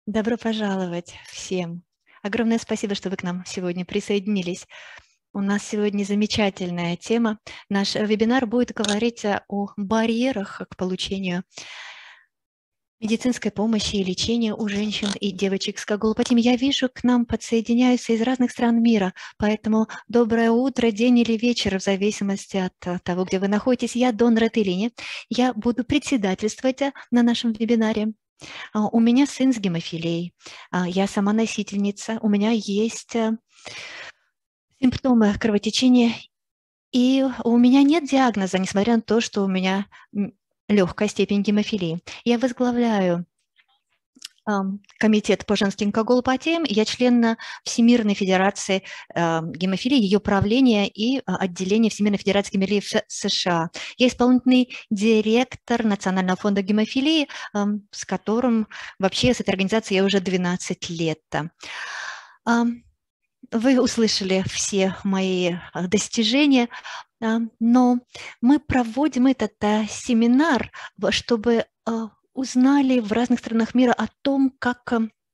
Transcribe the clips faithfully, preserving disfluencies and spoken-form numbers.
Добро пожаловать всем. Огромное спасибо, что вы к нам сегодня присоединились. У нас сегодня замечательная тема. Наш вебинар будет говорить о барьерах к получению медицинской помощи и лечения у женщин и девочек с коагулопатией. Я вижу, к нам подсоединяются из разных стран мира, поэтому доброе утро, день или вечер, в зависимости от того, где вы находитесь. Я Дон Рателлини. Я буду председательствовать на нашем вебинаре. У меня сын с гемофилией, я сама носительница, у меня есть симптомы кровотечения, и у меня нет диагноза, несмотря на то, что у меня легкая степень гемофилии. Я возглавляю комитет по женским коагулопатиям, я член Всемирной федерации гемофилии, ее правления и отделения Всемирной федерации гемофилии в США. Я исполнительный директор Национального фонда гемофилии, с которым вообще с этой организацией я уже двенадцать лет. Вы услышали все мои достижения, но мы проводим этот семинар, чтобы узнали в разных странах мира о том, как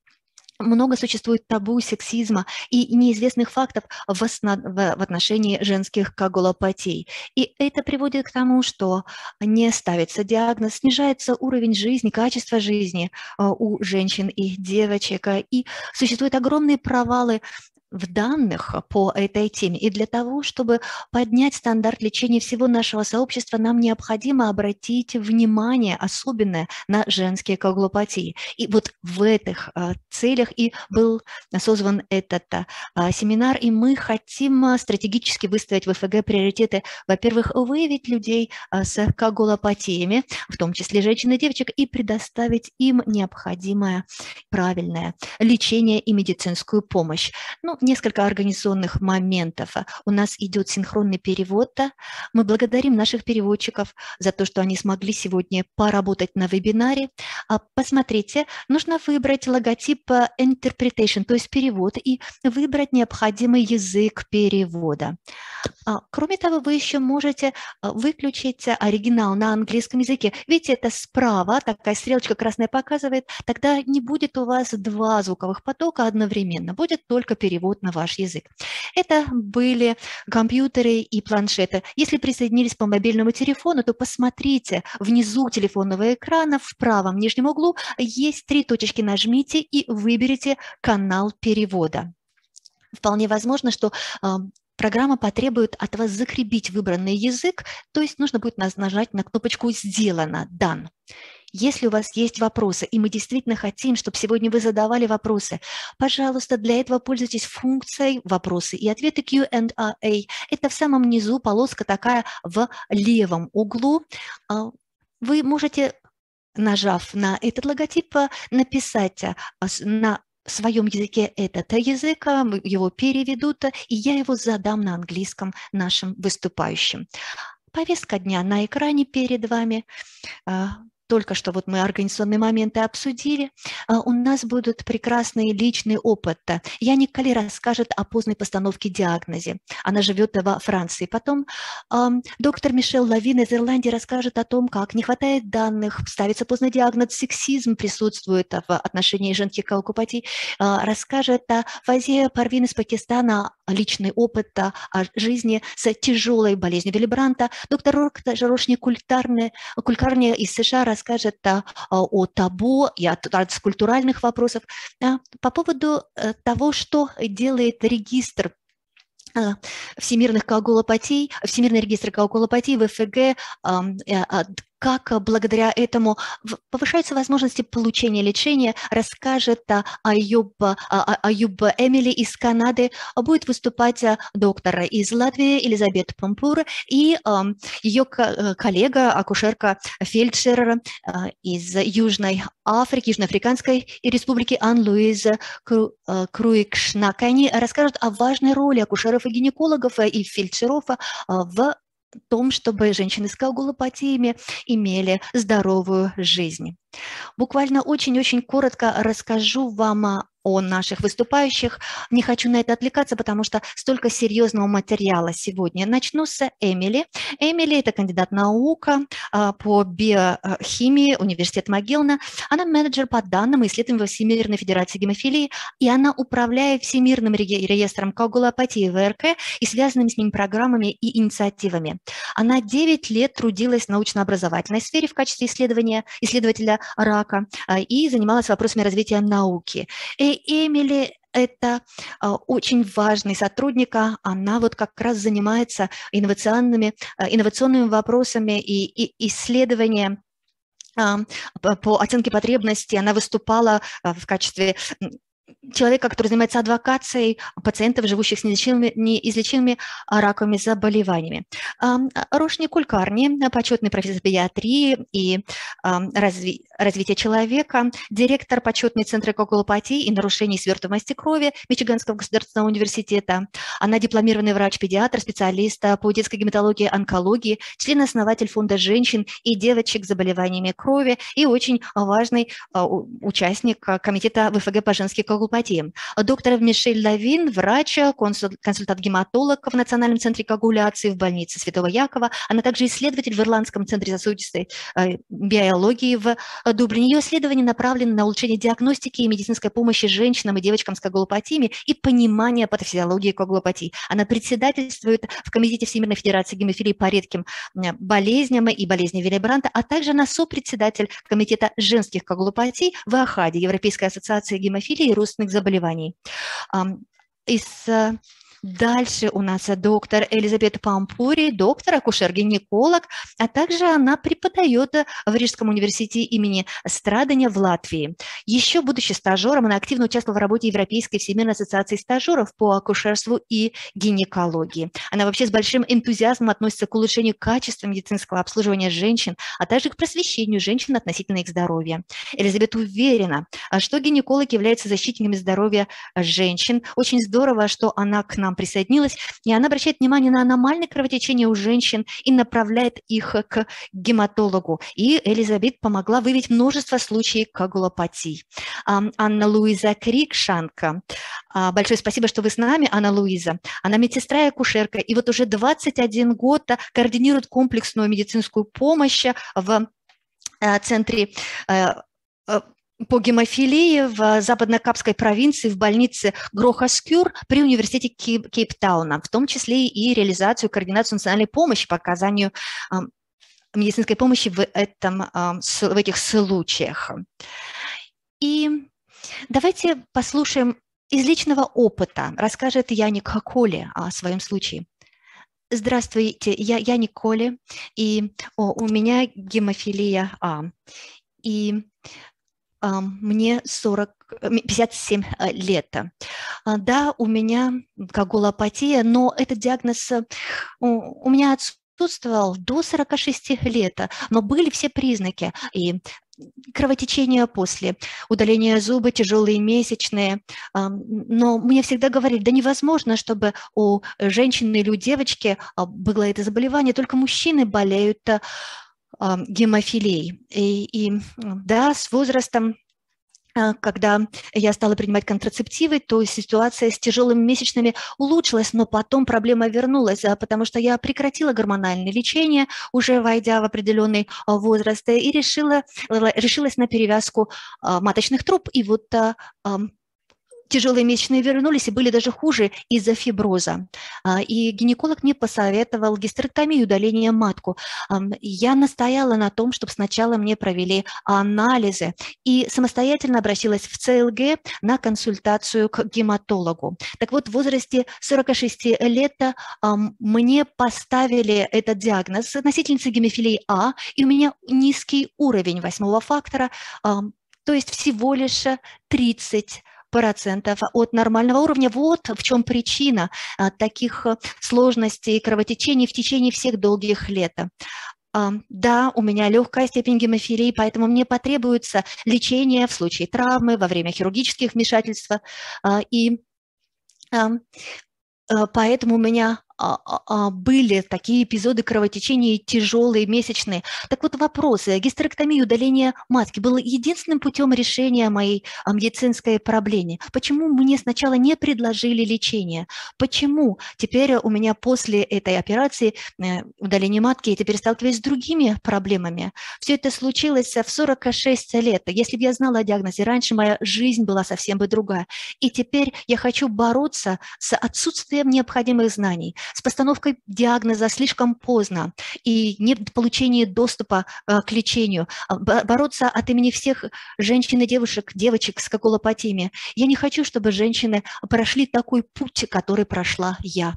много существует табу, сексизма и неизвестных фактов в, основ... в отношении женских коагулопатий. И это приводит к тому, что не ставится диагноз, снижается уровень жизни, качество жизни у женщин и девочек, и существуют огромные провалы в данных по этой теме. И для того, чтобы поднять стандарт лечения всего нашего сообщества, нам необходимо обратить внимание особенное на женские коагулопатии. И вот в этих а, целях и был создан этот а, семинар, и мы хотим стратегически выставить в ВФГ приоритеты. Во-первых, выявить людей а, с коагулопатиями, в том числе женщин и девочек, и предоставить им необходимое правильное лечение и медицинскую помощь. Ну, несколько организационных моментов. У нас идет синхронный перевод. Мы благодарим наших переводчиков за то, что они смогли сегодня поработать на вебинаре. Посмотрите, нужно выбрать логотип interpretation, то есть перевод, и выбрать необходимый язык перевода. Кроме того, вы еще можете выключить оригинал на английском языке. Видите, это справа, такая стрелочка красная показывает, тогда не будет у вас два звуковых потока одновременно, будет только перевод на ваш язык. Это были компьютеры и планшеты. Если присоединились по мобильному телефону, то посмотрите, внизу телефонного экрана в правом нижнем углу есть три точечки, нажмите и выберите канал перевода. Вполне возможно, что программа потребует от вас закрепить выбранный язык, то есть нужно будет нажать на кнопочку «Сделано», «Done». Если у вас есть вопросы, и мы действительно хотим, чтобы сегодня вы задавали вопросы, пожалуйста, для этого пользуйтесь функцией «Вопросы и ответы» кью энд эй. Это в самом низу полоска такая в левом углу. Вы можете, нажав на этот логотип, написать на в своем языке этот язык, его переведут, и я его задам на английском нашим выступающим. Повестка дня на экране перед вами. Только что вот мы организационные моменты обсудили. У нас будут прекрасный личный опыт. Яник Кали расскажет о поздней постановке диагноза. Она живет во Франции. Потом э, доктор Мишель Лавин из Ирландии расскажет о том, как не хватает данных, ставится поздний диагноз, сексизм присутствует в отношении женских коагулопатий. Э, расскажет о Фазия Парвин из Пакистана, личный опыт о жизни с тяжелой болезнью Виллибранта. Доктор Ророшни Кулькарни из США расскажет а, о табу и от, от культуральных вопросов. А, по поводу а, того, что делает регистр а, всемирных коагулопатий, Всемирный регистр коагулопатий, ВФГ, а, а, как благодаря этому повышаются возможности получения лечения, расскажет Аюб, Аюб Эмили из Канады, будет выступать доктор из Латвии Элизабет Помпур и ее коллега, акушерка-фельдшер из Южной Африки, Южноафриканской республики Ан-Луиз Круикшнак. Они расскажут о важной роли акушеров и гинекологов и фельдшеров в том, чтобы женщины с коагулопатиями имели здоровую жизнь. Буквально очень-очень коротко расскажу вам о наших выступающих. Не хочу на это отвлекаться, потому что столько серьезного материала сегодня. Начну с Эмили. Эмили – это кандидат наук по биохимии, университет Могилна. Она менеджер по данным и исследованиям Всемирной Федерации гемофилии, и она управляет Всемирным реестром коагулопатии ВРК и связанными с ним программами и инициативами. Она девять лет трудилась в научно-образовательной сфере в качестве исследования, исследователя рака и занималась вопросами развития науки. И Эмили – это очень важный сотрудник, она вот как раз занимается инновационными, инновационными вопросами и, и исследованием по оценке потребностей. Она выступала в качестве человека, который занимается адвокацией пациентов, живущих с неизлечимыми, неизлечимыми раковыми заболеваниями. Рошни Кулькарни, почетный профессор педиатрии и разви, развития человека, директор почетный Центра коагулопатии и нарушений свертываемости крови Мичиганского государственного университета. Она дипломированный врач-педиатр, специалист по детской гематологии, онкологии, член-основатель фонда женщин и девочек с заболеваниями крови и очень важный участник комитета ВФГ по женской коагулопатии. Доктор Мишель Лавин, врач, консультант-гематолог в Национальном центре коагуляции в больнице Святого Якова. Она также исследователь в Ирландском центре сосудистой биологии в Дублине. Ее исследования направлены на улучшение диагностики и медицинской помощи женщинам и девочкам с коагулопатиями и понимания патофизиологии коагулопатии. Она председательствует в Комитете Всемирной Федерации гемофилии по редким болезням и болезни Вилли Бранта, а также она сопредседатель Комитета женских коагулопатий в АХАДе, Европейской ассоциации гемофилии и родственных заболеваний. Из Дальше у нас доктор Элизабет Пампури, доктор, акушер-гинеколог, а также она преподает в Рижском университете имени Страдания в Латвии. Еще, будучи стажером, она активно участвовала в работе Европейской Всемирной ассоциации стажеров по акушерству и гинекологии. Она вообще с большим энтузиазмом относится к улучшению качества медицинского обслуживания женщин, а также к просвещению женщин относительно их здоровья. Элизабет уверена, что гинеколог является защитниками здоровья женщин. Очень здорово, что она к нам присоединилась, и она обращает внимание на аномальное кровотечение у женщин и направляет их к гематологу. И Элизабет помогла выявить множество случаев коагулопатий. Анна Луиза Крикшанка. Большое спасибо, что вы с нами, Анна Луиза. Она медсестра и акушерка, и вот уже двадцать один год координирует комплексную медицинскую помощь в центре по гемофилии в западно-капской провинции в больнице Грохаскюр при университете Кейптауна, в том числе и реализацию, координацию национальной помощи по оказанию э, медицинской помощи в, этом, э, с, в этих случаях. И давайте послушаем из личного опыта, расскажет Яник Коли о своем случае. Здравствуйте, я Яник Коли, и о, у меня гемофилия А. И мне сорок, пятьдесят семь лет. Да, у меня коагулопатия, но этот диагноз у меня отсутствовал до сорока шести лет, но были все признаки. И кровотечение после удаления зуба, тяжелые месячные. Но мне всегда говорили, да невозможно, чтобы у женщины или у девочки было это заболевание, только мужчины болеют гемофилией. И, и да, с возрастом, когда я стала принимать контрацептивы, то ситуация с тяжелыми месячными улучшилась, но потом проблема вернулась, потому что я прекратила гормональное лечение, уже войдя в определенный возраст, и решила, решилась на перевязку маточных труб. И вот тяжелые месячные вернулись и были даже хуже из-за фиброза. И гинеколог мне посоветовал гистерэктомию, удаление матку. Я настояла на том, чтобы сначала мне провели анализы, и самостоятельно обратилась в ЦЛГ на консультацию к гематологу. Так вот, в возрасте сорока шести лет мне поставили этот диагноз носительницы гемофилии А, и у меня низкий уровень восьмого фактора, то есть всего лишь тридцать процентов от нормального уровня. Вот в чем причина таких сложностей кровотечений в течение всех долгих лет. Да, у меня легкая степень гемофилии, поэтому мне потребуется лечение в случае травмы, во время хирургических вмешательств. И поэтому у меня а, а, были такие эпизоды кровотечения тяжелые, месячные. Так вот вопрос, гистерэктомия, удаление матки было единственным путем решения моей а, медицинской проблемы. Почему мне сначала не предложили лечение? Почему теперь у меня после этой операции э, удаления матки я теперь сталкиваюсь с другими проблемами? Все это случилось в сорок шесть лет. Если бы я знала о диагнозе раньше, моя жизнь была совсем бы другая. И теперь я хочу бороться с отсутствием необходимых знаний, с постановкой диагноза слишком поздно и нет получения доступа э, к лечению, бороться от имени всех женщин и девушек, девочек с коагулопатиями. Я не хочу, чтобы женщины прошли такой путь, который прошла я.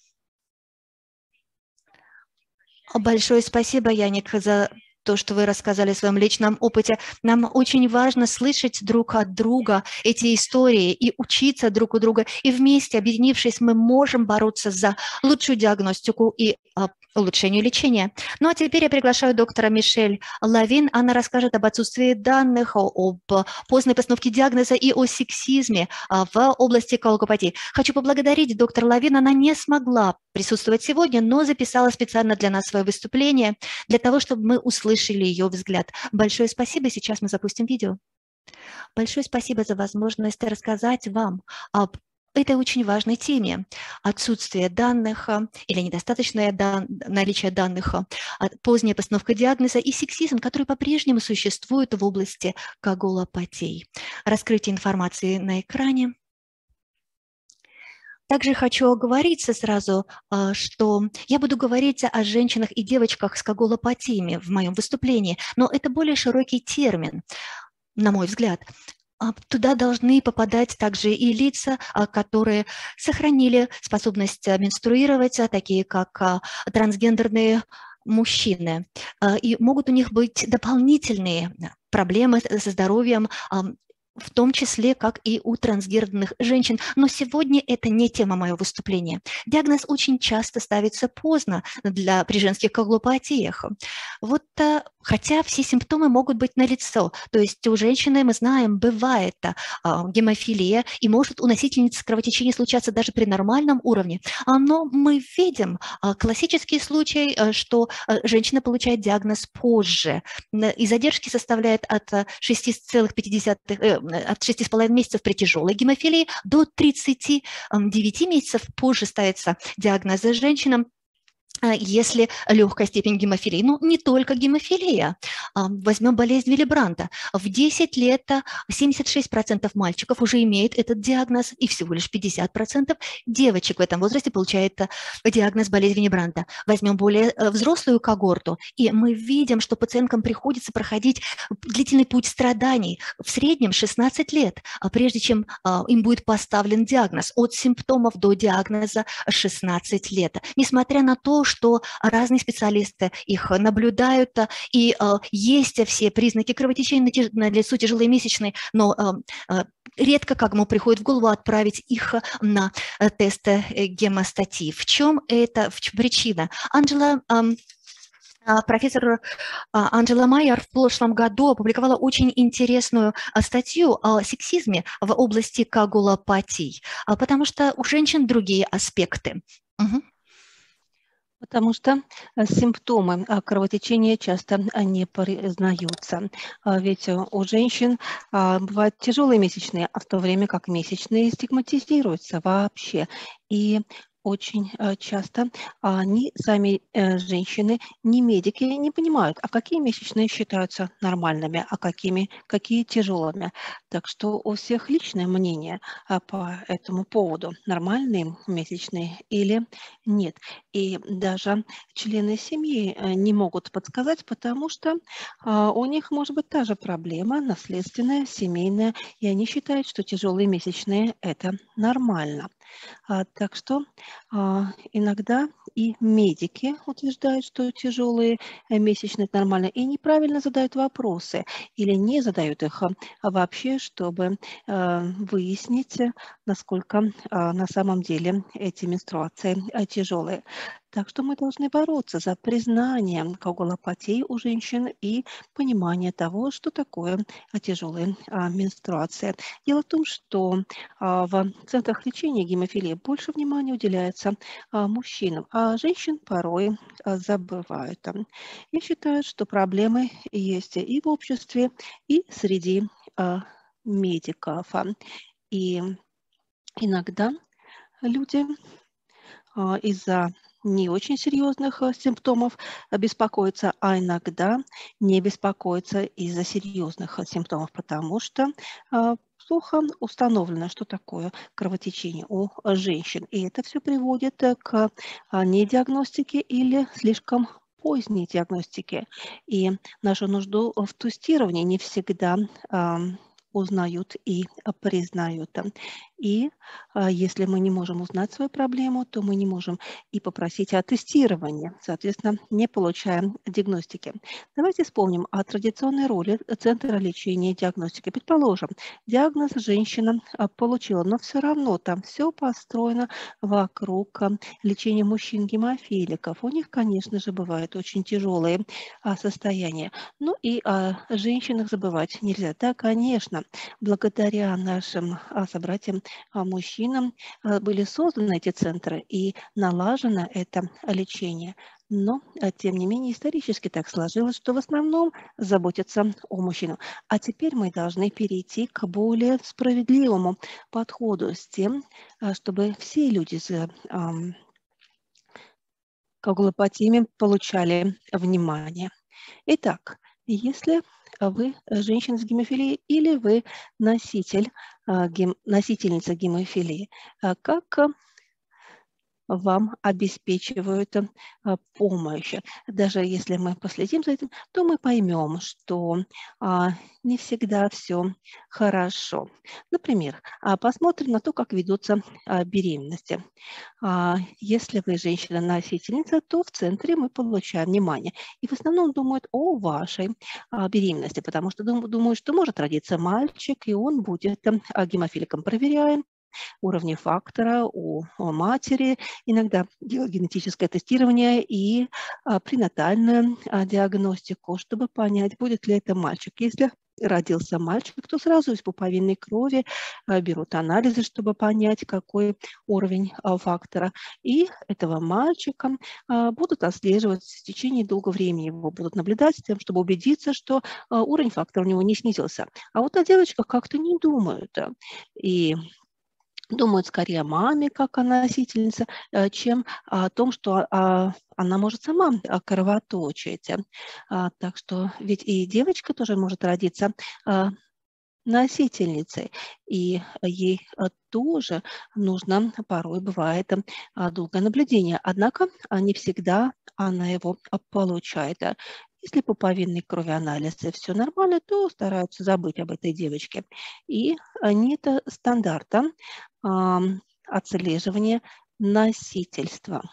Большое спасибо, Яник, за то, что вы рассказали о своем личном опыте. Нам очень важно слышать друг от друга эти истории и учиться друг у друга. И вместе, объединившись, мы можем бороться за лучшую диагностику и а, улучшение лечения. Ну а теперь я приглашаю доктора Мишель Лавин. Она расскажет об отсутствии данных, об поздней постановке диагноза и о сексизме а, в области коагулопатии. Хочу поблагодарить доктора Лавин. Она не смогла присутствовать сегодня, но записала специально для нас свое выступление, для того, чтобы мы услышали ее взгляд. Большое спасибо. Сейчас мы запустим видео. Большое спасибо за возможность рассказать вам об этой очень важной теме. Отсутствие данных или недостаточное дан... наличие данных, поздняя постановка диагноза и сексизм, который по-прежнему существует в области коагулопатии. Раскрытие информации на экране. Также хочу оговориться сразу, что я буду говорить о женщинах и девочках с коагулопатиями в моем выступлении, но это более широкий термин, на мой взгляд. Туда должны попадать также и лица, которые сохранили способность менструировать, такие как трансгендерные мужчины. И могут у них быть дополнительные проблемы со здоровьем, в том числе, как и у трансгендерных женщин. Но сегодня это не тема моего выступления. Диагноз очень часто ставится поздно для, при женских коагулопатиях. Вот, хотя все симптомы могут быть налицо. То есть у женщины, мы знаем, бывает а, гемофилия, и может у носительницы кровотечения случаться даже при нормальном уровне. Но мы видим а, классический случай, а, что а, женщина получает диагноз позже. И задержки составляют от шести целых пяти десятых от шести с половиной месяцев при тяжелой гемофилии до тридцати девяти месяцев позже ставится диагноз женщинам, если легкая степень гемофилии. Ну, не только гемофилия. Возьмем болезнь Виллибранта. В десять лет семьдесят шесть процентов мальчиков уже имеют этот диагноз, и всего лишь пятьдесят процентов девочек в этом возрасте получают диагноз болезни Виллибранта. Возьмем более взрослую когорту, и мы видим, что пациенткам приходится проходить длительный путь страданий, в среднем шестнадцать лет, прежде чем им будет поставлен диагноз. От симптомов до диагноза шестнадцать лет. Несмотря на то, что разные специалисты их наблюдают, и э, есть все признаки кровотечения на лицу, тяжелые месячные, но э, редко кому приходит в голову отправить их на тест гемостатии. В чем это в чем причина? Анджела... Э, Профессор Анджела Майер в прошлом году опубликовала очень интересную статью о сексизме в области коагулопатий, потому что у женщин другие аспекты. Угу. Потому что симптомы кровотечения часто не признаются. Ведь у женщин бывают тяжелые месячные, а в то время как месячные стигматизируются вообще. И очень часто они, сами женщины, не медики, не понимают, а какие месячные считаются нормальными, а какими, какие тяжелыми. Так что у всех личное мнение по этому поводу, нормальные месячные или нет. И даже члены семьи не могут подсказать, потому что у них может быть та же проблема, наследственная, семейная, и они считают, что тяжелые месячные – это нормально. А, так что а, иногда и медики утверждают, что тяжелые месячные это нормально, и неправильно задают вопросы или не задают их а вообще, чтобы а, выяснить, насколько а, на самом деле эти менструации а, тяжелые. Так что мы должны бороться за признание коагулопатии у женщин и понимание того, что такое а, тяжелая а, менструация. Дело в том, что а, в центрах лечения гемофилии больше внимания уделяется а, мужчинам, а женщин порой а, забывают. Я считаю, что проблемы есть и в обществе, и среди а, медиков. А. И иногда люди а, из-за не очень серьезных а, симптомов а, беспокоятся, а иногда не беспокоятся из-за серьезных а, симптомов, потому что а, плохо установлено, что такое кровотечение у а, женщин. И это все приводит а, к а, недиагностике или слишком поздней диагностике. И нашу нужду в тестировании не всегда а, узнают и а, признают. И а, если мы не можем узнать свою проблему, то мы не можем и попросить о тестировании, соответственно, не получаем диагностики. Давайте вспомним о традиционной роли Центра лечения и диагностики. Предположим, диагноз женщина а, получила, но все равно там все построено вокруг а, лечения мужчин-гемофиликов. У них, конечно же, бывают очень тяжелые а, состояния. Ну и о женщинах забывать нельзя. Да, конечно, благодаря нашим а, собратьям, а, мужчинам а, были созданы эти центры и налажено это лечение. Но, а, тем не менее, исторически так сложилось, что в основном заботятся о мужчинах. А теперь мы должны перейти к более справедливому подходу с тем, а, чтобы все люди с ам, коагулопатиями получали внимание. Итак, если вы женщина с гемофилией или вы носитель, а, гем- носительница гемофилии, а, как а, вам обеспечивают а, помощь. Даже если мы последим за этим, то мы поймем, что а, не всегда все хорошо. Например, а, посмотрим на то, как ведутся а, беременности. А, Если вы женщина-носительница, то в центре мы получаем внимание. И в основном думают о вашей а, беременности, потому что дум- думают, что может родиться мальчик, и он будет а, гемофиликом. Проверяем уровни фактора у у матери, иногда делают генетическое тестирование и а, пренатальную а, диагностику, чтобы понять, будет ли это мальчик. Если родился мальчик, то сразу из пуповинной крови а, берут анализы, чтобы понять, какой уровень а, фактора. И этого мальчика а, будут отслеживать в течение долгого времени. Его будут наблюдать с тем, чтобы убедиться, что а, уровень фактора у него не снизился. А вот о девочках как-то не думают. а. И думают скорее о маме, как о носительнице, э, чем о том, что а, она может сама а, кровоточить. А, Так что ведь и девочка тоже может родиться а, носительницей, и ей а, тоже нужно, порой бывает, а, долгое наблюдение. Однако а, не всегда она его а, получает. А Если пуповинной крови анализы все нормально, то стараются забыть об этой девочке. И а, нет а, стандарта ам, отслеживания носительства.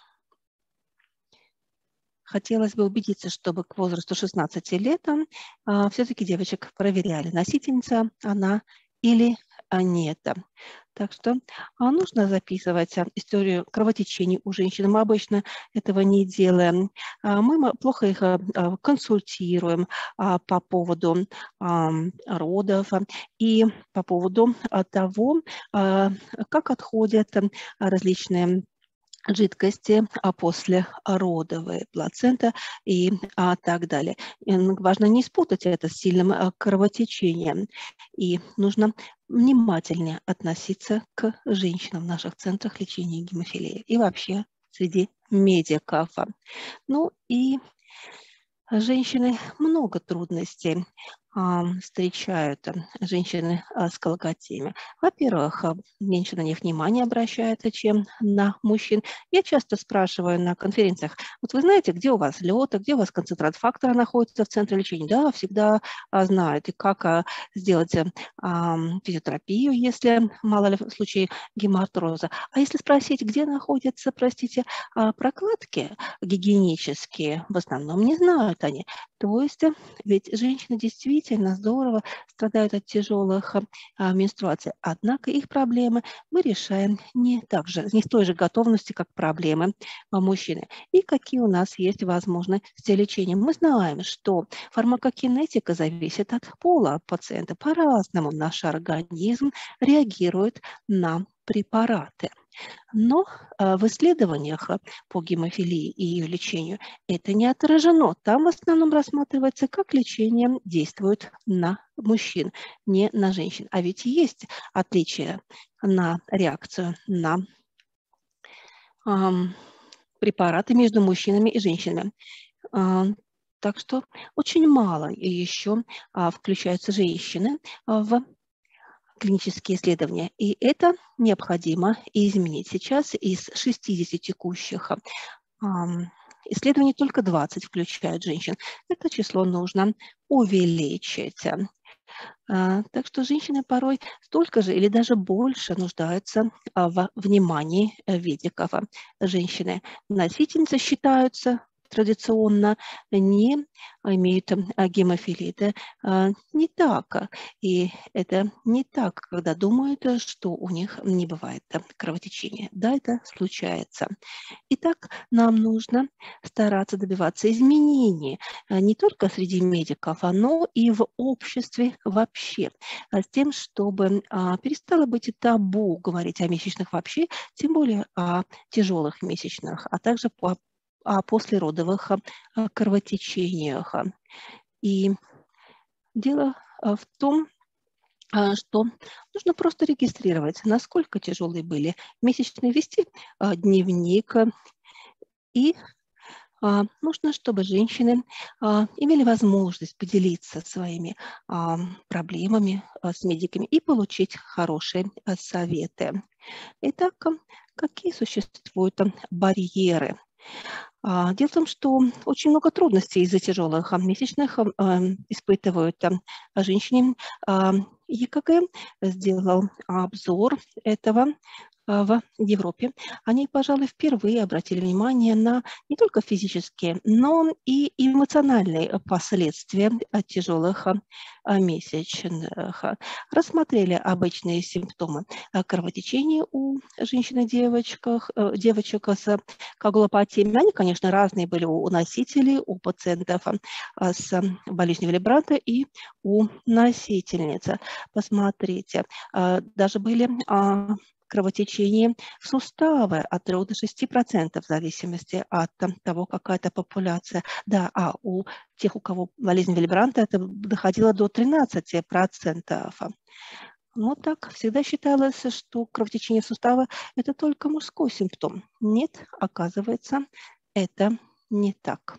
Хотелось бы убедиться, чтобы к возрасту шестнадцати лет а, все-таки девочек проверяли, носительница она или а, нет. Так что а, нужно записывать а, историю кровотечений у женщин. Мы обычно этого не делаем. А, мы мо- плохо их а, а, консультируем а, по поводу а, родов а, и по поводу а, того, а, как отходят а, различные жидкости а после родовые, плацента и а, так далее. И, м, важно не спутать это с сильным а, кровотечением. И нужно внимательнее относиться к женщинам в наших центрах лечения гемофилии и вообще среди медиков. Ну и женщины много трудностей ам, встречают, ам, женщины а, с колготями. Во-первых, а, меньше на них внимания обращается, чем на мужчин. Я часто спрашиваю на конференциях, вот вы знаете, где у вас лед, а где у вас концентрат фактора находится в центре лечения? Да, всегда а, знают, и как а, сделать а, ам, физиотерапию, если, мало ли, в случае гемоартроза. А если спросить, где находятся, простите, а, прокладки, гигиенические, в основном не знают они. То есть э, ведь женщины действительно замечательно, здорово, страдают от тяжелых а, менструаций. Однако их проблемы мы решаем не так же, не с той же готовностью, как проблемы а, мужчины. И какие у нас есть возможности лечения. Мы знаем, что фармакокинетика зависит от пола пациента. По-разному наш организм реагирует на препараты. Но а, в исследованиях а, по гемофилии и ее лечению это не отражено. Там в основном рассматривается, как лечение действует на мужчин, не на женщин. А ведь есть отличия на реакцию на ам, препараты между мужчинами и женщинами. А, так что очень мало еще а, включаются женщины а, в клинические исследования. И это необходимо изменить. Сейчас из шестидесяти текущих ам, исследований только двадцать включают женщин. Это число нужно увеличить. А, так что женщины порой столько же или даже больше нуждаются а, в внимании медиков. Женщины носительницы считаются традиционно не имеют а, гемофилии. Это а, не так. И это не так, когда думают, что у них не бывает кровотечения. Да, это случается. Итак, нам нужно стараться добиваться изменений а, не только среди медиков, но и в обществе вообще, а, с тем, чтобы а, перестало быть табу говорить о месячных вообще, тем более о тяжелых месячных, а также по о послеродовых а, кровотечениях. И дело а, в том, а, что нужно просто регистрировать, насколько тяжелые были месячные, вести а, дневник. И а, нужно, чтобы женщины а, имели возможность поделиться своими а, проблемами а, с медиками и получить хорошие а, советы. Итак, а, какие существуют а, барьеры? А, Дело в том, что очень много трудностей из-за тяжелых а, месячных а, а, испытывают а, женщины. А, ЕКГ сделал обзор этого а, в Европе. Они, пожалуй, впервые обратили внимание на не только физические, но и эмоциональные последствия от тяжелых а, а, месячных. Рассмотрели обычные симптомы а, кровотечения у женщин и девочек, э, девочек с коагулопатиями. Они, конечно, разные были у носителей, у пациентов а, с болезнью Виллибранта и у носительниц. Посмотрите, а, даже были а, кровотечения в суставы от трёх до шести процентов в зависимости от того, какая это популяция. Да, а у тех, у кого болезнь Виллибранта, это доходило до тринадцати процентов. Но так всегда считалось, что кровотечение сустава – это только мужской симптом. Нет, оказывается, это не так.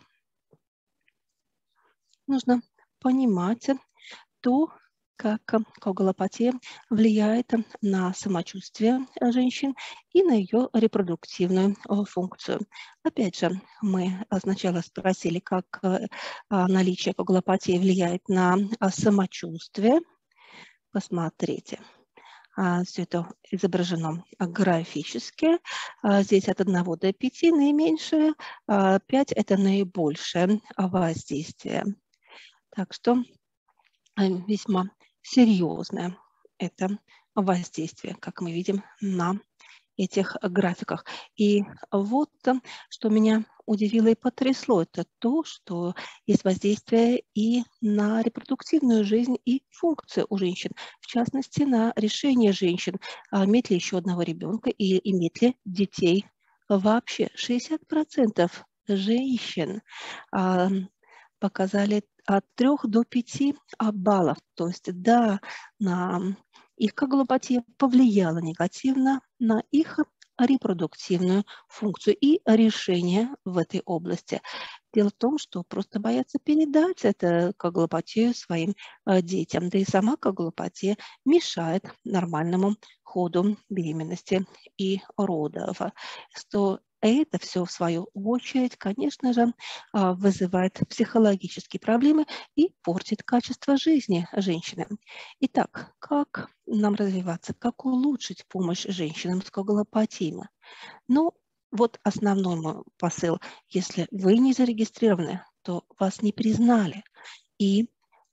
Нужно понимать то, как коагулопатия влияет на самочувствие женщин и на ее репродуктивную функцию. Опять же, мы сначала спросили, как наличие коагулопатии влияет на самочувствие. Посмотрите. Все это изображено графически. Здесь от одного до пяти наименьшее, пять – это наибольшее воздействие. Так что весьма серьезное это воздействие, как мы видим на этих графиках. И вот что меня удивило и потрясло, это то, что есть воздействие и на репродуктивную жизнь и функцию у женщин, в частности, на решение женщин, иметь ли еще одного ребенка и иметь ли детей вообще. шестьдесят процентов женщин а, показали от трёх до пяти баллов. То есть, да, на их коагулопатия повлияла негативно на их репродуктивную функцию и решение в этой области. Дело в том, что просто боятся передать эту коагулопатию своим э, детям. Да и сама коагулопатия мешает нормальному ходу беременности и родов. Что это все, в свою очередь, конечно же, вызывает психологические проблемы и портит качество жизни женщины. Итак, как нам развиваться, как улучшить помощь женщинам с коагулопатией? Ну, вот основной мой посыл. Если вы не зарегистрированы, то вас не признали. И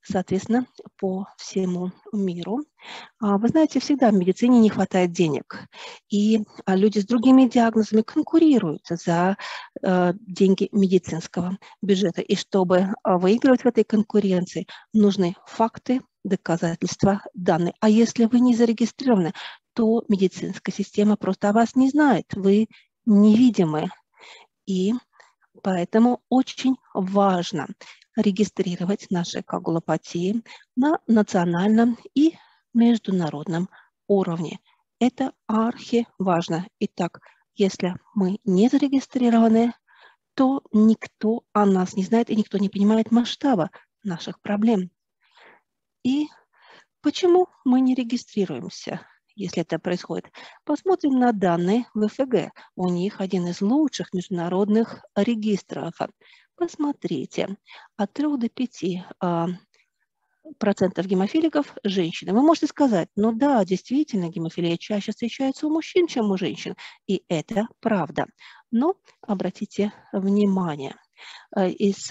соответственно, по всему миру. Вы знаете, всегда в медицине не хватает денег, и люди с другими диагнозами конкурируют за деньги медицинского бюджета. И чтобы выигрывать в этой конкуренции, нужны факты, доказательства, данные. А если вы не зарегистрированы, то медицинская система просто о вас не знает, вы невидимы. И поэтому очень важно регистрировать наши коагулопатии на национальном и международном уровне. Это архиважно. Итак, если мы не зарегистрированы, то никто о нас не знает и никто не понимает масштаба наших проблем. И почему мы не регистрируемся, если это происходит? Посмотрим на данные вэ эф гэ. У них один из лучших международных регистров. Посмотрите, от трёх до пяти процентов гемофиликов – женщины. Вы можете сказать, ну да, действительно, гемофилия чаще встречается у мужчин, чем у женщин. И это правда. Но обратите внимание, из,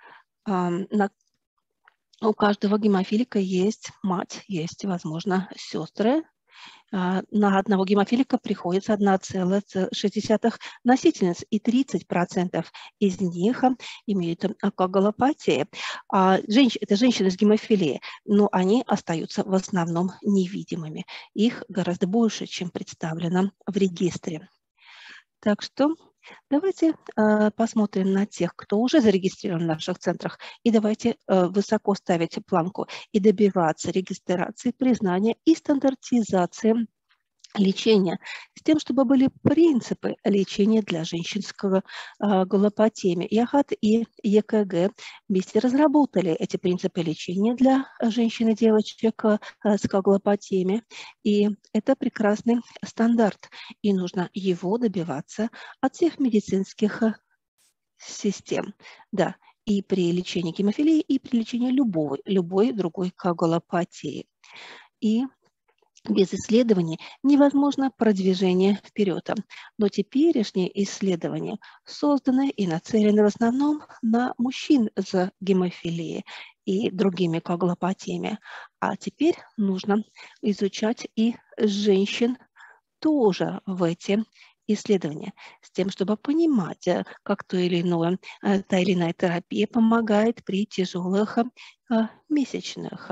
на у каждого гемофилика есть мать, есть, возможно, сестры. На одного гемофилика приходится одна целая шесть десятых носительниц, и тридцать процентов из них имеют коагулопатии. Это женщины с гемофилией, но они остаются в основном невидимыми. Их гораздо больше, чем представлено в регистре. Так что давайте э, посмотрим на тех, кто уже зарегистрирован в наших центрах, и давайте э, высоко ставить планку и добиваться регистрации, признания и стандартизации лечения, с тем, чтобы были принципы лечения для женщин с коагулопатиями. ЯХАТ и е ка гэ вместе разработали эти принципы лечения для женщин и девочек с коагулопатиями. И это прекрасный стандарт, и нужно его добиваться от всех медицинских систем. Да, и при лечении гемофилии, и при лечении любой, любой другой коагулопатии. И без исследований невозможно продвижение вперед. Но теперешние исследования созданы и нацелены в основном на мужчин с гемофилией и другими коагулопатиями. А теперь нужно изучать и женщин тоже в эти исследования, с тем, чтобы понимать, как то или иное, та или иная терапия помогает при тяжелых месячных.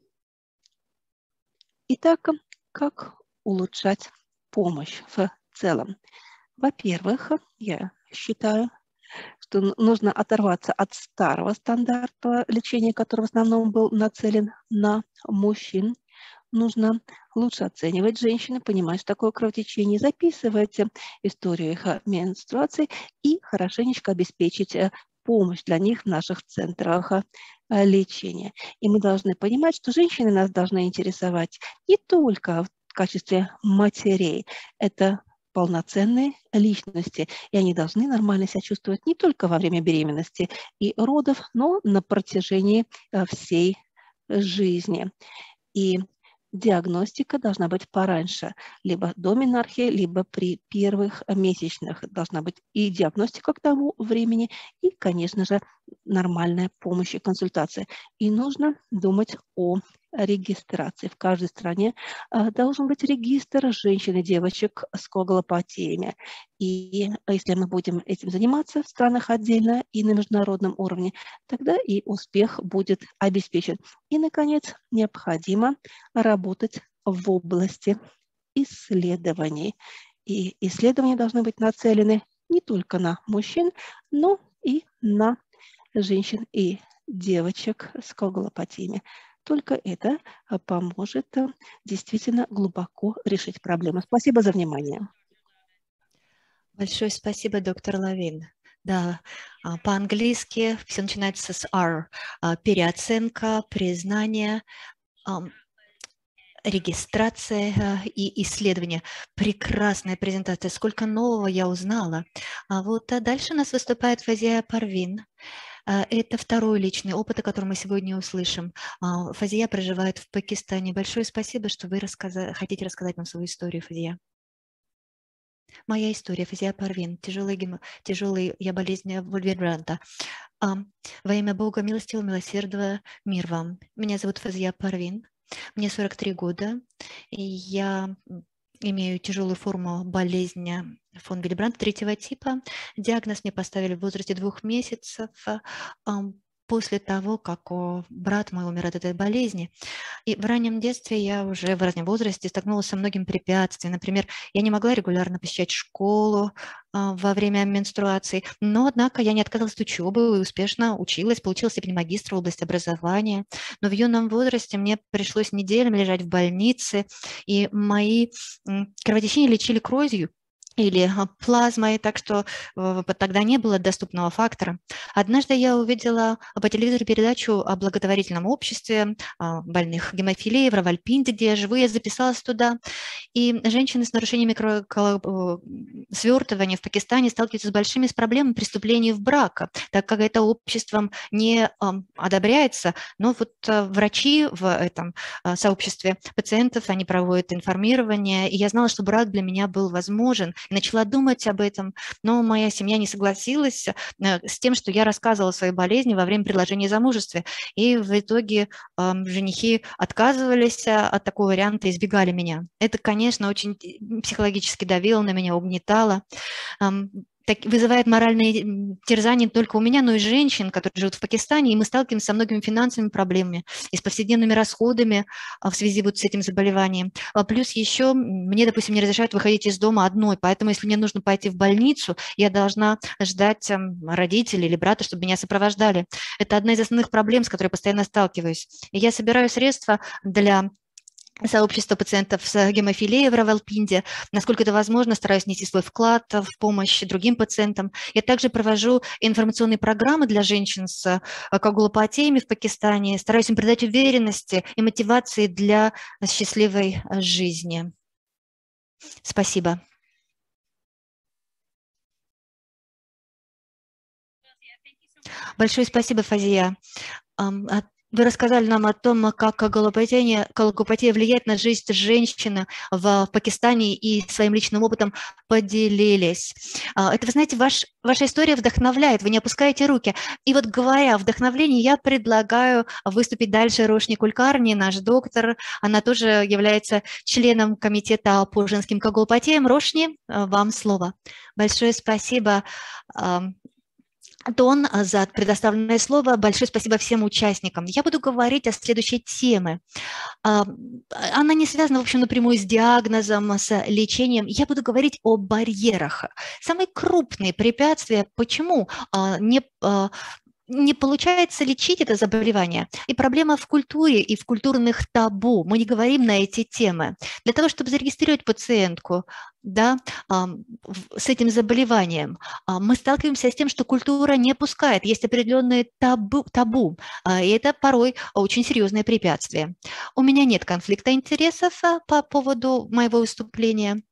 Итак, как улучшать помощь в целом? Во-первых, я считаю, что нужно оторваться от старого стандарта лечения, который в основном был нацелен на мужчин. Нужно лучше оценивать женщин, понимать, что такое кровотечение, записывать историю их менструации и хорошенечко обеспечить помощь для них в наших центрах лечения. И мы должны понимать, что женщины нас должны интересовать не только в качестве матерей. Это полноценные личности, и они должны нормально себя чувствовать не только во время беременности и родов, но на протяжении всей жизни. И диагностика должна быть пораньше, либо до менархии, либо при первых месячных. Должна быть и диагностика к тому времени, и, конечно же, нормальная помощь и консультация. И нужно думать о регистрации. В каждой стране должен быть регистр женщин и девочек с коагулопатиями. И если мы будем этим заниматься в странах отдельно и на международном уровне, тогда и успех будет обеспечен. И, наконец, необходимо работать в области исследований. И исследования должны быть нацелены не только на мужчин, но и на женщин и девочек с коагулопатиями. Только это поможет действительно глубоко решить проблему. Спасибо за внимание. Большое спасибо, доктор Лавин. Да, по-английски все начинается с R. Переоценка, признание, регистрация и исследование. Прекрасная презентация. Сколько нового я узнала. А вот дальше у нас выступает Фазия Парвин. Это второй личный опыт, о котором мы сегодня услышим. Фазия проживает в Пакистане. Большое спасибо, что вы рассказа... хотите рассказать нам свою историю, Фазия. Моя история, Фазия Парвин, тяжелый, гемо... тяжелый я болезнь Вольвербранта. А, во имя Бога милостивого, милосердного, мир вам. Меня зовут Фазия Парвин, мне сорок три года, и я имею тяжелую форму болезни фон Виллибранта третьего типа. Диагноз мне поставили в возрасте двух месяцев после того, как брат мой умер от этой болезни. И в раннем детстве я уже в раннем возрасте столкнулась со многими препятствиями. Например, я не могла регулярно посещать школу а, во время менструации, но, однако, я не отказалась от учебы и успешно училась, получила степень магистра в области образования. Но в юном возрасте мне пришлось неделями лежать в больнице, и мои кровотечения лечили кровью или плазмой, так что э, тогда не было доступного фактора. Однажды я увидела по телевизору передачу о благотворительном обществе о больных гемофилией в Равальпинди, где я живу. Я записалась туда, и женщины с нарушениями свертывания в Пакистане сталкиваются с большими проблемами преступлений в браке, так как это обществом не одобряется, но вот врачи в этом сообществе пациентов, они проводят информирование, и я знала, что брак для меня был возможен, и начала думать об этом, но моя семья не согласилась с тем, что я рассказывала о своей болезни во время предложения замужества, и в итоге э, женихи отказывались от такого варианта, избегали меня. Это, конечно, очень психологически давило на меня, угнетало. Так, вызывает моральные терзания не только у меня, но и женщин, которые живут в Пакистане, и мы сталкиваемся со многими финансовыми проблемами и с повседневными расходами в связи вот с этим заболеванием. Плюс еще мне, допустим, не разрешают выходить из дома одной, поэтому если мне нужно пойти в больницу, я должна ждать родителей или брата, чтобы меня сопровождали. Это одна из основных проблем, с которой я постоянно сталкиваюсь. И я собираю средства для сообщество пациентов с гемофилией в Равалпинди. Насколько это возможно, стараюсь нести свой вклад в помощь другим пациентам. Я также провожу информационные программы для женщин с коагулопатиями в Пакистане. Стараюсь им придать уверенности и мотивации для счастливой жизни. Спасибо. Большое спасибо, Фазия. Вы рассказали нам о том, как коагулопатия, коагулопатия влияет на жизнь женщины в Пакистане и своим личным опытом поделились. Это, вы знаете, ваш, ваша история вдохновляет, вы не опускаете руки. И вот говоря о вдохновлении, я предлагаю выступить дальше Рошни Кулькарни, наш доктор. Она тоже является членом комитета по женским коагулопатиям. Рошни, вам слово. Большое спасибо, Дон, за предоставленное слово. Большое спасибо всем участникам. Я буду говорить о следующей теме. Она не связана, в общем, напрямую с диагнозом, с лечением. Я буду говорить о барьерах. Самые крупные препятствия, почему не... не получается лечить это заболевание. И проблема в культуре и в культурных табу. Мы не говорим на эти темы. Для того, чтобы зарегистрировать пациентку, да, с этим заболеванием, мы сталкиваемся с тем, что культура не пускает. Есть определенные табу, табу, и это порой очень серьезное препятствие. У меня нет конфликта интересов по поводу моего выступления.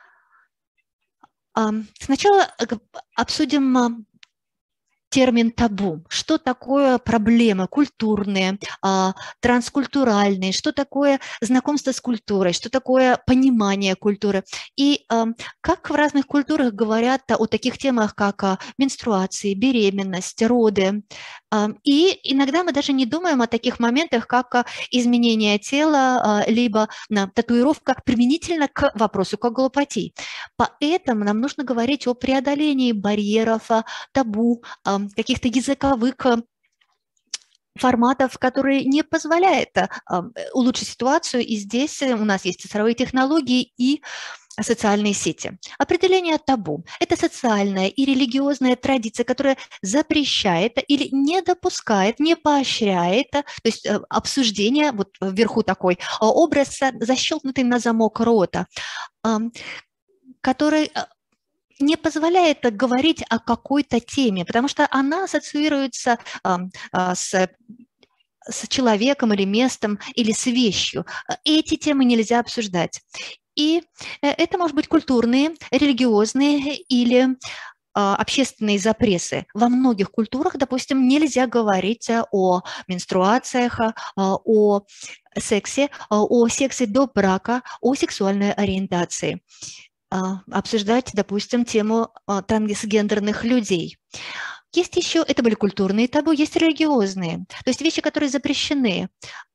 Сначала обсудим термин табу. Что такое проблемы культурные, транскультуральные, что такое знакомство с культурой, что такое понимание культуры. И как в разных культурах говорят о таких темах, как менструации, беременность, роды. И иногда мы даже не думаем о таких моментах, как изменение тела, либо татуировка применительно к вопросу коагулопатии. Поэтому нам нужно говорить о преодолении барьеров, табу, каких-то языковых форматов, которые не позволяют улучшить ситуацию. И здесь у нас есть цифровые технологии и социальные сети. Определение табу – это социальная и религиозная традиция, которая запрещает или не допускает, не поощряет, то есть обсуждение, вот вверху такой образ, защелкнутый на замок рота, который не позволяет говорить о какой-то теме, потому что она ассоциируется а, а, с, с человеком или местом, или с вещью. Эти темы нельзя обсуждать. И это может быть культурные, религиозные или а, общественные запреты. Во многих культурах, допустим, нельзя говорить о менструациях, а, о сексе, о сексе до брака, о сексуальной ориентации. обсуждать, допустим, тему трансгендерных людей. Есть еще, это были культурные табу, есть религиозные, то есть вещи, которые запрещены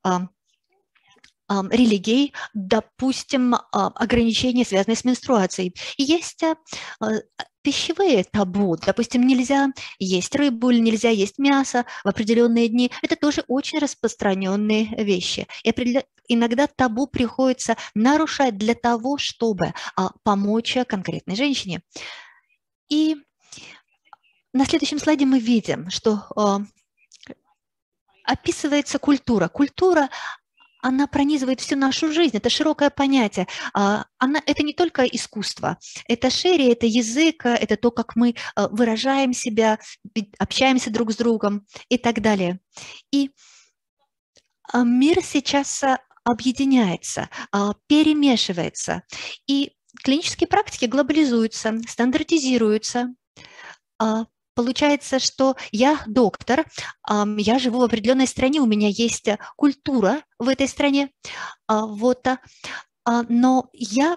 религией, допустим, ограничения, связанные с менструацией. И есть пищевые табу, допустим, нельзя есть рыбу или нельзя есть мясо в определенные дни. Это тоже очень распространенные вещи. И иногда табу приходится нарушать для того, чтобы помочь конкретной женщине. И на следующем слайде мы видим, что описывается культура. Культура, она пронизывает всю нашу жизнь, это широкое понятие. Она, это не только искусство, это шире, это язык, это то, как мы выражаем себя, общаемся друг с другом и так далее. И мир сейчас объединяется, перемешивается, и клинические практики глобализуются, стандартизируются. Получается, что я доктор, я живу в определенной стране, у меня есть культура в этой стране, вот, но я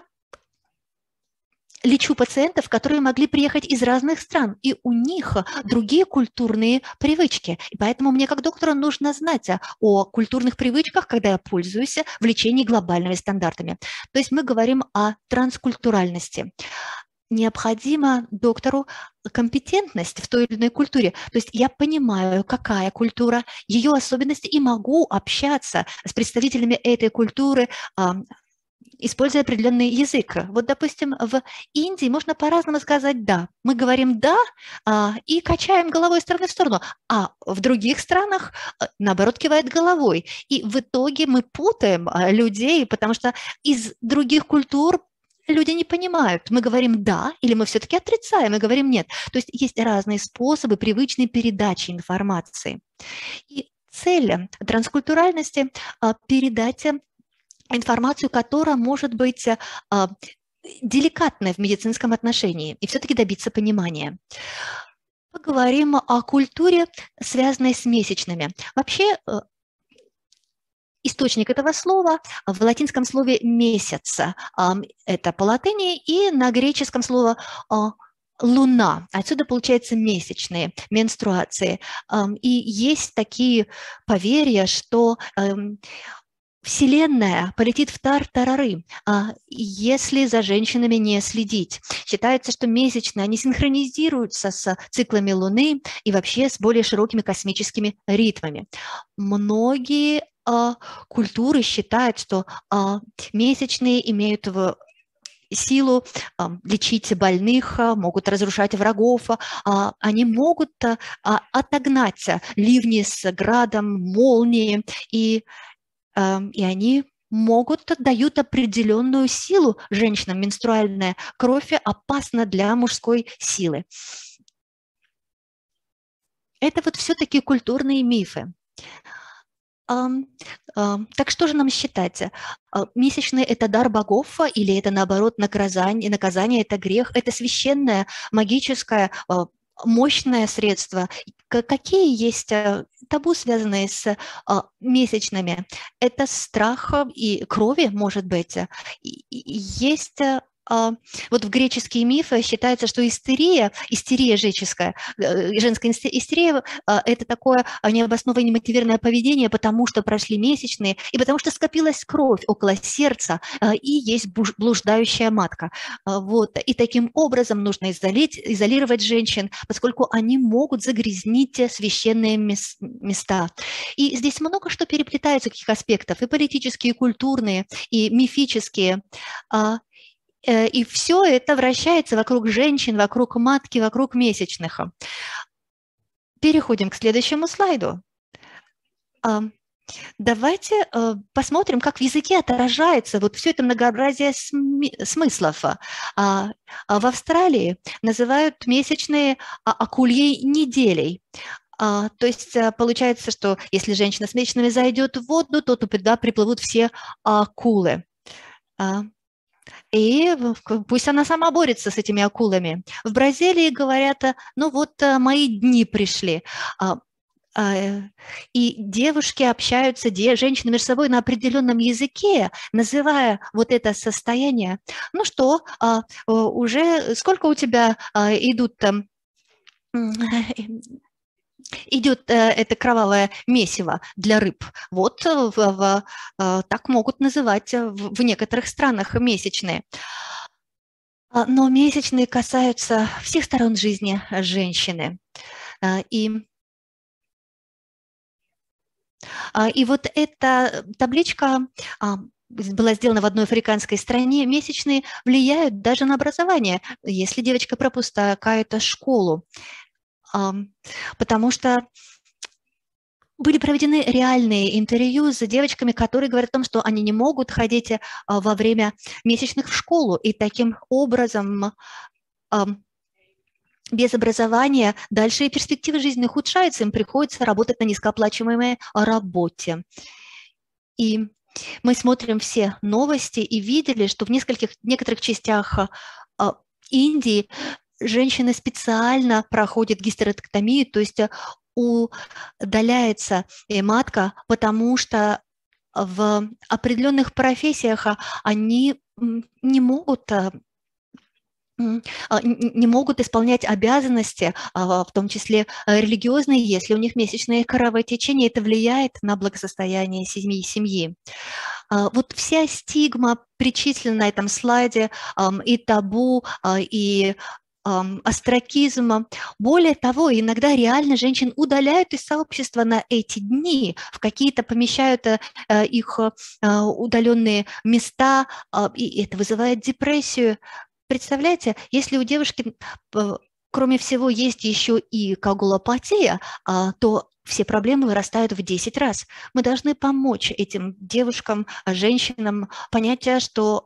лечу пациентов, которые могли приехать из разных стран, и у них другие культурные привычки. И поэтому мне как доктору нужно знать о культурных привычках, когда я пользуюсь в лечении глобальными стандартами. То есть мы говорим о транскультуральности. Необходима доктору компетентность в той или иной культуре. То есть я понимаю, какая культура, ее особенности, и могу общаться с представителями этой культуры, используя определенный язык. Вот, допустим, в Индии можно по-разному сказать «да». Мы говорим «да» и качаем головой из стороны в сторону, а в других странах, наоборот, кивает головой. И в итоге мы путаем людей, потому что из других культур люди не понимают. Мы говорим «да» или мы все-таки отрицаем и говорим «нет». То есть есть разные способы привычной передачи информации. И цель транскультуральности – передать информацию, которая может быть деликатной в медицинском отношении и все-таки добиться понимания. Поговорим о культуре, связанной с месячными. Вообще, источник этого слова в латинском слове «месяц». Это по латыни, и на греческом слово «луна». Отсюда получается месячные, менструации. И есть такие поверья, что Вселенная полетит в тартарары, если за женщинами не следить. Считается, что месячные, они синхронизируются с циклами Луны и вообще с более широкими космическими ритмами. Многие культуры считают, что месячные имеют в силу лечить больных, могут разрушать врагов, они могут отогнать ливни с градом, молнии, и И они могут, дают определенную силу женщинам. Менструальная кровь опасна для мужской силы. Это вот все-таки культурные мифы. Так что же нам считать? Месячные – это дар богов или это, наоборот, наказание, наказание – это грех? Это священное, магическое, мощное средство. Какие есть табу, связанные с месячными? Это страх и крови, может быть. Есть... Вот в греческие мифы считается, что истерия, истерия женская, женская истерия – это такое необоснованное, немотивированное поведение, потому что прошли месячные, и потому что скопилась кровь около сердца, и есть блуждающая матка. Вот. И таким образом нужно изолить, изолировать женщин, поскольку они могут загрязнить священные места. И здесь много что переплетается, каких аспектов, и политические, и культурные, и мифические. И все это вращается вокруг женщин, вокруг матки, вокруг месячных. Переходим к следующему слайду. Давайте посмотрим, как в языке отражается вот все это многообразие смыслов. В Австралии называют месячные акульей неделей. То есть получается, что если женщина с месячными зайдет в воду, то туда приплывут все акулы. И пусть она сама борется с этими акулами. В Бразилии говорят, ну вот мои дни пришли. И девушки общаются, женщины между собой на определенном языке, называя вот это состояние. Ну что, уже сколько у тебя идут там, идет это кровавое месиво для рыб? Вот в, в, так могут называть в, в некоторых странах месячные. Но месячные касаются всех сторон жизни женщины. И И вот эта табличка была сделана в одной африканской стране. Месячные влияют даже на образование, если девочка пропускает школу. Потому что были проведены реальные интервью с девочками, которые говорят о том, что они не могут ходить во время месячных в школу. И таким образом без образования дальше и перспективы жизни ухудшаются, им приходится работать на низкооплачиваемой работе. И мы смотрим все новости и видели, что в нескольких, некоторых частях Индии женщины специально проходят гистерэктомию, то есть удаляется матка, потому что в определенных профессиях они не могут не могут исполнять обязанности, в том числе религиозные, если у них месячное кровотечение, это влияет на благосостояние семьи. семьи. Вот вся стигма, причисленная на этом слайде, и табу, и остракизм. Более того, иногда реально женщин удаляют из сообщества на эти дни, в какие-то помещают их удаленные места, и это вызывает депрессию. Представляете, если у девушки, кроме всего, есть еще и коагулопатия, то все проблемы вырастают в десять раз. Мы должны помочь этим девушкам, женщинам понять, что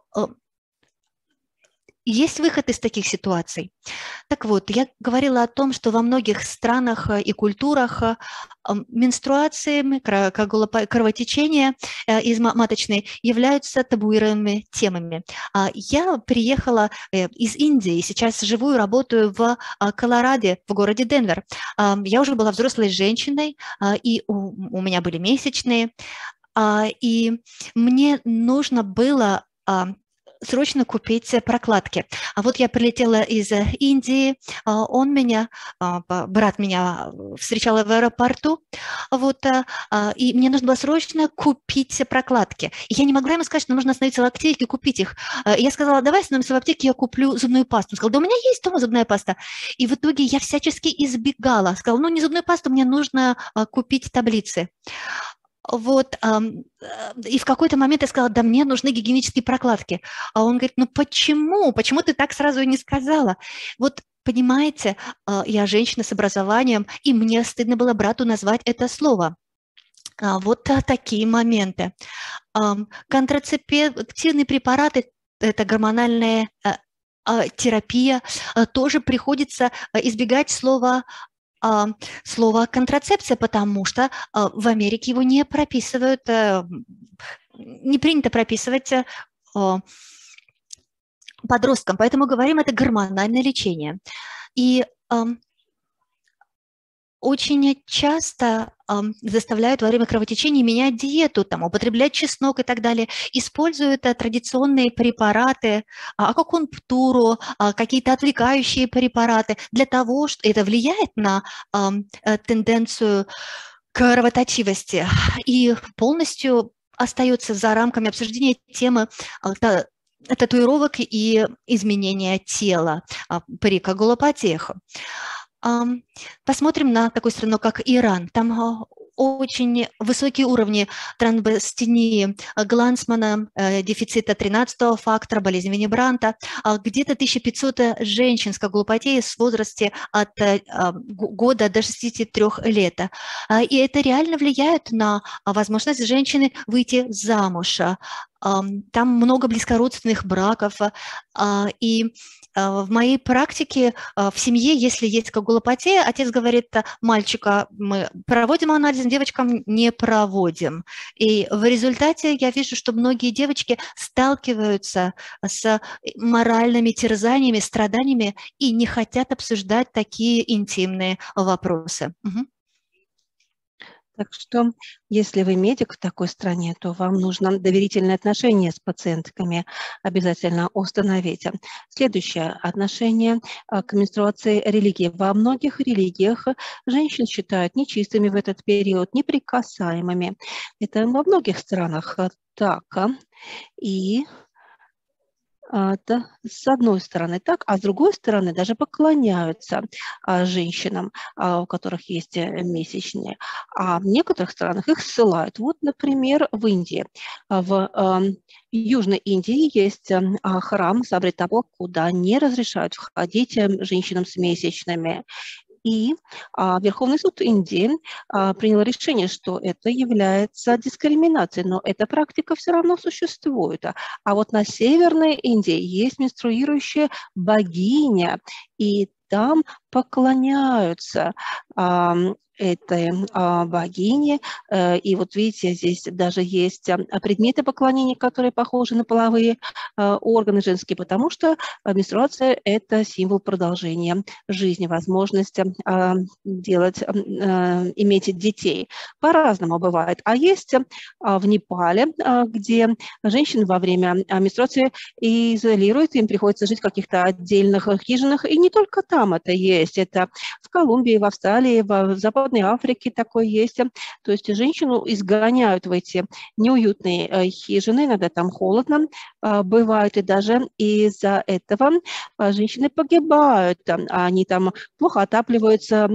есть выход из таких ситуаций. Так вот, я говорила о том, что во многих странах и культурах менструации, кровотечения из маточной являются табуированными темами. Я приехала из Индии, сейчас живу и работаю в Колорадо, в городе Денвер. Я уже была взрослой женщиной, и у меня были месячные, и мне нужно было срочно купить прокладки. А вот я прилетела из Индии, он меня, брат меня встречал в аэропорту, вот, и мне нужно было срочно купить прокладки. И я не могла ему сказать, что нужно остановиться в аптеке и купить их. Я сказала, давай остановимся в аптеке, я куплю зубную пасту. Он сказал, да у меня есть дома зубная паста. И в итоге я всячески избегала. Сказала, ну не зубную пасту, мне нужно купить таблицы. Вот, и в какой-то момент я сказала, да мне нужны гигиенические прокладки. А он говорит, ну почему? Почему ты так сразу и не сказала? Вот, понимаете, я женщина с образованием, и мне стыдно было брату назвать это слово. Вот такие моменты. Контрацептивные препараты, это гормональная терапия, тоже приходится избегать слова слово контрацепция, потому что в Америке его не прописывают, не принято прописывать подросткам, поэтому говорим, это гормональное лечение. И очень часто заставляют во время кровотечения менять диету, там, употреблять чеснок и так далее, используют традиционные препараты, акупунктуру, какие-то отвлекающие препараты для того, что это влияет на тенденцию кровоточивости и полностью остается за рамками обсуждения темы татуировок и изменения тела при коагулопатиях. Посмотрим на такую страну, как Иран. Там очень высокие уровни тромбостении Глансмана, дефицита тринадцатого фактора, болезни Винебранта. Где-то тысяча пятьсот женщин с коагулопатией в возрасте от года до шестидесяти трёх лет. И это реально влияет на возможность женщины выйти замуж. Там много близкородственных браков, и в моей практике в семье, если есть коагулопатия, отец говорит, мальчика мы проводим анализ, девочкам не проводим. И в результате я вижу, что многие девочки сталкиваются с моральными терзаниями, страданиями и не хотят обсуждать такие интимные вопросы. Угу. Так что, если вы медик в такой стране, то вам нужно доверительные отношения с пациентками обязательно установить. Следующее отношение к менструации религии. Во многих религиях женщин считают нечистыми в этот период, неприкасаемыми. Это во многих странах так. И это с одной стороны так, а с другой стороны даже поклоняются а, женщинам, а, у которых есть месячные, а в некоторых странах их ссылают. Вот, например, в Индии. В а, Южной Индии есть а, храм Сабритабо, куда не разрешают входить женщинам с месячными. И а, Верховный суд Индии а, принял решение, что это является дискриминацией, но эта практика все равно существует. А вот на Северной Индии есть менструирующая богиня, и там поклоняются а, этой а, богине. И вот видите, здесь даже есть предметы поклонения, которые похожи на половые а, органы женские, потому что менструация – это символ продолжения жизни, возможность а, делать, а, иметь детей. По-разному бывает. А есть а, в Непале, а, где женщины во время а, менструации изолируют, им приходится жить в каких-то отдельных хижинах, и не только там это есть, это в Колумбии, в Австралии, в Западной Африке такое есть. То есть женщину изгоняют в эти неуютные хижины, иногда там холодно бывает, и даже из-за этого женщины погибают, они там плохо отапливаются,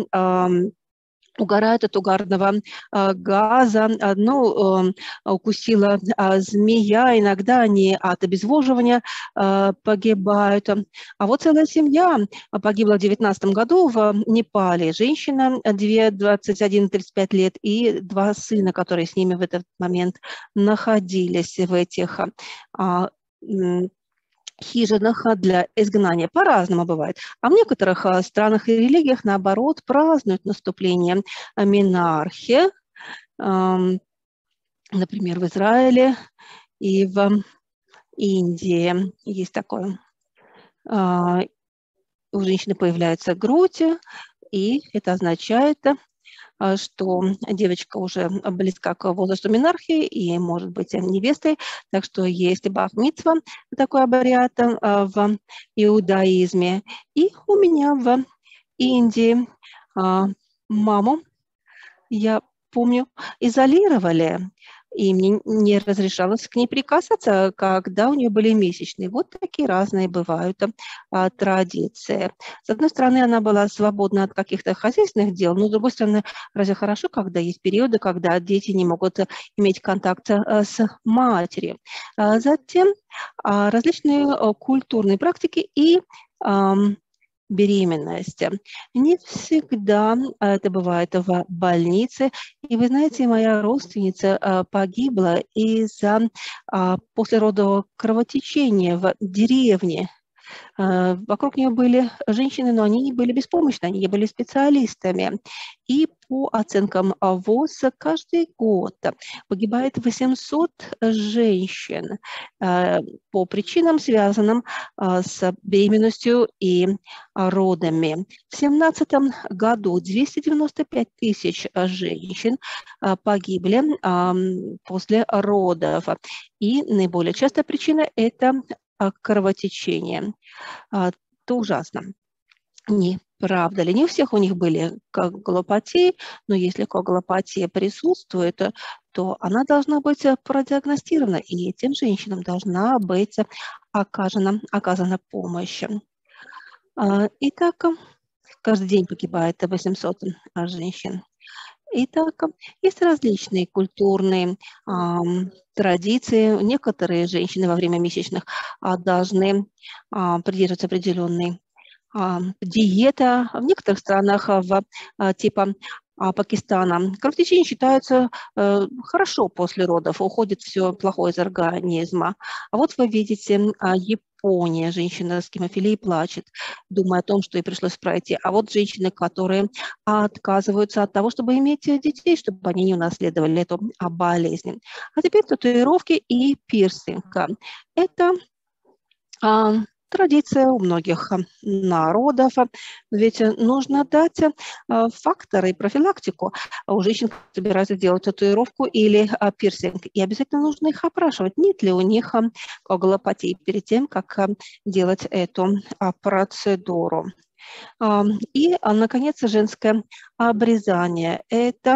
угорают от угарного а, газа, одну э, укусила а, змея, иногда они от обезвоживания а, погибают. А вот целая семья погибла в две тысячи девятнадцатом году в Непале. Женщина, две, двадцать один, тридцать пять лет, и два сына, которые с ними в этот момент находились в этих а, хижинах для изгнания. По-разному бывает. А в некоторых странах и религиях, наоборот, празднуют наступление менархии. Например, в Израиле и в Индии есть такое. У женщины появляется грудь, и это означает, что девочка уже близка к возрасту менархии и может быть невестой, так что есть бах-мицва, такой обряд в иудаизме. И у меня в Индии маму, я помню, изолировали, и мне не разрешалось к ней прикасаться, когда у нее были месячные. Вот такие разные бывают а, традиции. С одной стороны, она была свободна от каких-то хозяйственных дел, но с другой стороны, разве хорошо, когда есть периоды, когда дети не могут иметь контакт а, с матерью. А затем а, различные а, культурные практики и а, беременность. Не всегда это бывает в больнице. И вы знаете, моя родственница погибла из-за послеродового кровотечения в деревне. Вокруг нее были женщины, но они не были беспомощны, они не были специалистами. И по оценкам ВОЗ каждый год погибает восемьсот женщин по причинам, связанным с беременностью и родами. В две тысячи семнадцатом году двести девяносто пять тысяч женщин погибли после родов. И наиболее частая причина – это кровотечение. Это ужасно. Не правда ли? Не у всех у них были коагулопатии, но если коагулопатия присутствует, то она должна быть продиагностирована, и этим женщинам должна быть оказана, оказана помощь. Итак, каждый день погибает восемьсот женщин. Итак, есть различные культурные э, традиции. Некоторые женщины во время месячных э, должны э, придерживаться определенной э, диеты. В некоторых странах в, э, типа э, Пакистана кровотечение считается э, хорошо после родов, уходит все плохое из организма. А вот вы видите э, Япония, женщина с гемофилией плачет, думая о том, что ей пришлось пройти. А вот женщины, которые отказываются от того, чтобы иметь детей, чтобы они не унаследовали эту болезнь. А теперь татуировки и пирсинг. Это а, традиция у многих народов, ведь нужно дать факторы и профилактику. У женщин собираются делать татуировку или пирсинг, и обязательно нужно их опрашивать, нет ли у них коагулопатии перед тем, как делать эту процедуру. И, наконец, женское обрезание. Это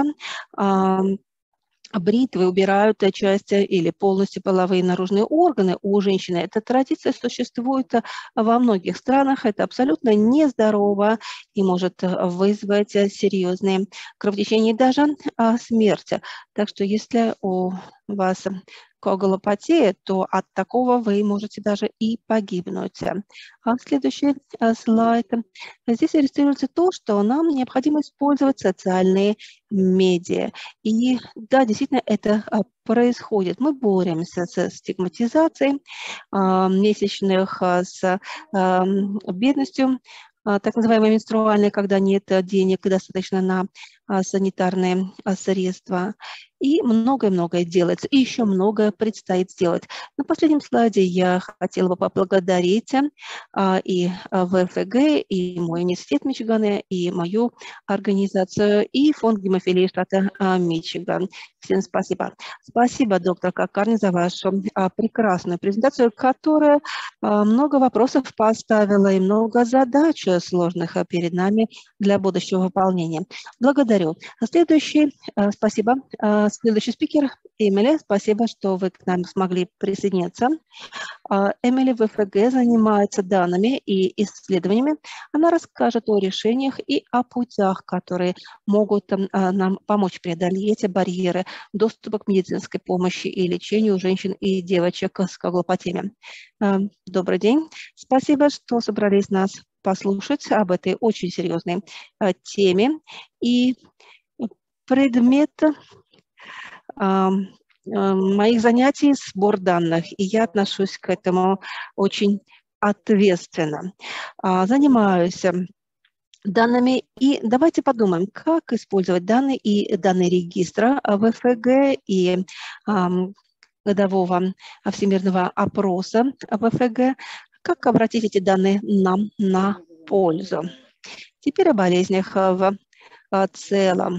бритвы убирают часть или полностью половые наружные органы у женщины. Эта традиция существует во многих странах. Это абсолютно нездорово и может вызвать серьезные кровотечения и даже смерть. Так что если у вас коагулопатия, то от такого вы можете даже и погибнуть. А следующий слайд. Здесь иллюстрируется то, что нам необходимо использовать социальные медиа. И да, действительно, это происходит. Мы боремся с стигматизацией месячных, с бедностью, так называемой менструальной, когда нет денег достаточно на санитарные средства. И многое-многое делается, и еще многое предстоит сделать. На последнем слайде я хотела бы поблагодарить а, и ВФГ, и мой университет Мичигана, и мою организацию, и фонд гемофилии штата а, Мичиган. Всем спасибо. Спасибо, доктор Кокарни, за вашу а, прекрасную презентацию, которая а, много вопросов поставила и много задач сложных а, перед нами для будущего выполнения. Благодарю. Следующий, а, спасибо. А, Следующий спикер Эмили. Спасибо, что вы к нам смогли присоединиться. Эмили в ВФГ занимается данными и исследованиями. Она расскажет о решениях и о путях, которые могут нам помочь преодолеть барьеры доступа к медицинской помощи и лечению женщин и девочек с коагулопатиями. Добрый день. Спасибо, что собрались нас послушать об этой очень серьезной теме. И предмет моих занятий — сбор данных, и я отношусь к этому очень ответственно. Занимаюсь данными, и давайте подумаем, как использовать данные и данные регистра ВФГ и годового всемирного опроса ВФГ, как обратить эти данные нам на пользу. Теперь о болезнях в целом.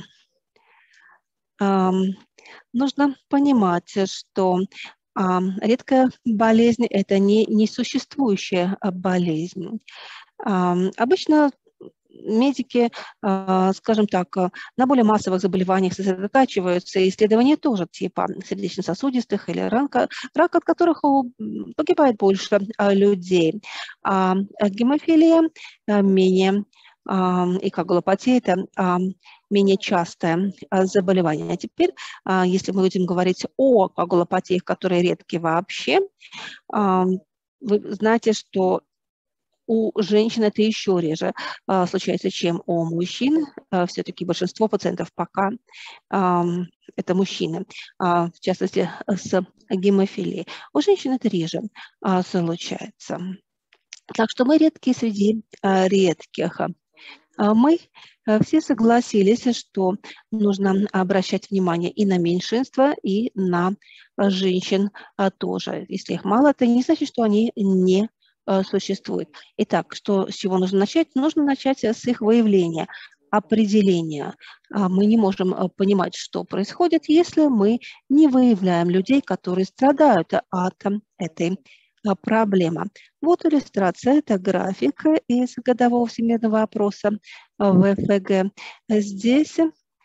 Нужно понимать, что а, редкая болезнь – это не несуществующая болезнь. А, обычно медики, а, скажем так, на более массовых заболеваниях сосредотачиваются, исследования тоже типа сердечно-сосудистых или рака, рак, от которых погибает больше людей. А гемофилия менее, и коагулопатия – это менее частое заболевание. А теперь, если мы будем говорить о коагулопатиях, которые редки вообще, вы знаете, что у женщин это еще реже случается, чем у мужчин. Все-таки большинство пациентов пока это мужчины, в частности с гемофилией. У женщин это реже случается. Так что мы редкие среди редких. Мы все согласились, что нужно обращать внимание и на меньшинство, и на женщин тоже. Если их мало, это не значит, что они не существуют. Итак, что, с чего нужно начать? Нужно начать с их выявления, определения. Мы не можем понимать, что происходит, если мы не выявляем людей, которые страдают от этой проблемы. Вот иллюстрация, это график из годового всемирного опроса ВФГ. Здесь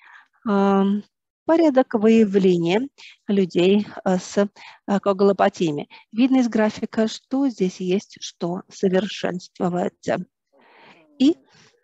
порядок выявления людей с коагулопатиями. Видно из графика, что здесь есть, что совершенствовать. И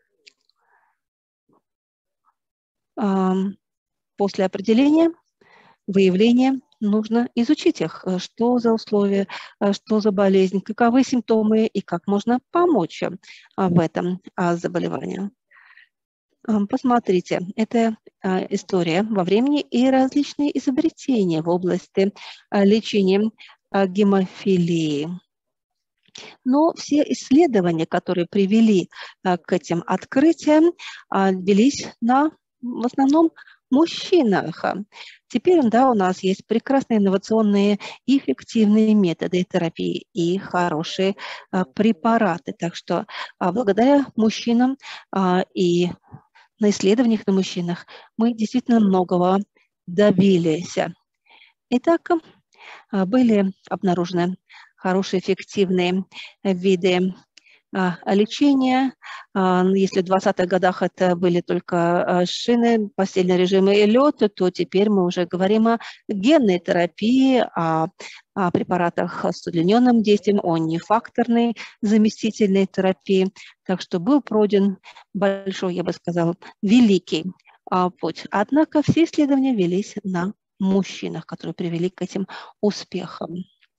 после определения, выявления, нужно изучить их, что за условия, что за болезнь, каковы симптомы и как можно помочь в этом заболевании. Посмотрите, это история во времени и различные изобретения в области лечения гемофилии. Но все исследования, которые привели к этим открытиям, велись на в основном мужчинах. Теперь, да, у нас есть прекрасные инновационные и эффективные методы терапии и хорошие а, препараты. Так что а, благодаря мужчинам а, и на исследованиях на мужчинах мы действительно многого добились. Итак, а, были обнаружены хорошие эффективные виды а, лечения. А, Если в двадцатых годах это были только а, шины, постельные режимы и лед, то теперь мы уже говорим о генной терапии, о, о препаратах с удлиненным действием, о нефакторной заместительной терапии. Так что был пройден большой, я бы сказала, великий а, путь. Однако все исследования велись на мужчинах, которые привели к этим успехам.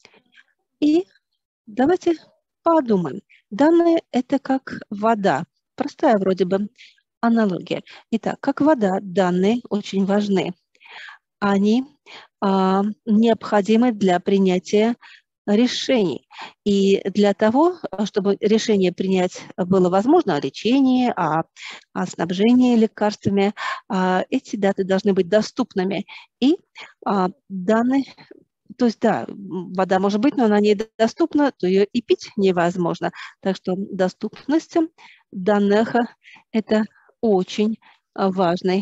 И давайте подумаем. Данные – это как вода. Простая вроде бы аналогия. Итак, как вода, данные очень важны. Они а, необходимы для принятия решений. И для того, чтобы решение принять было возможно о лечении, о, о снабжении лекарствами, а, эти даты должны быть доступными. И а, данные То есть, да, вода может быть, но она недоступна, то ее и пить невозможно. Так что доступность данных – это очень важный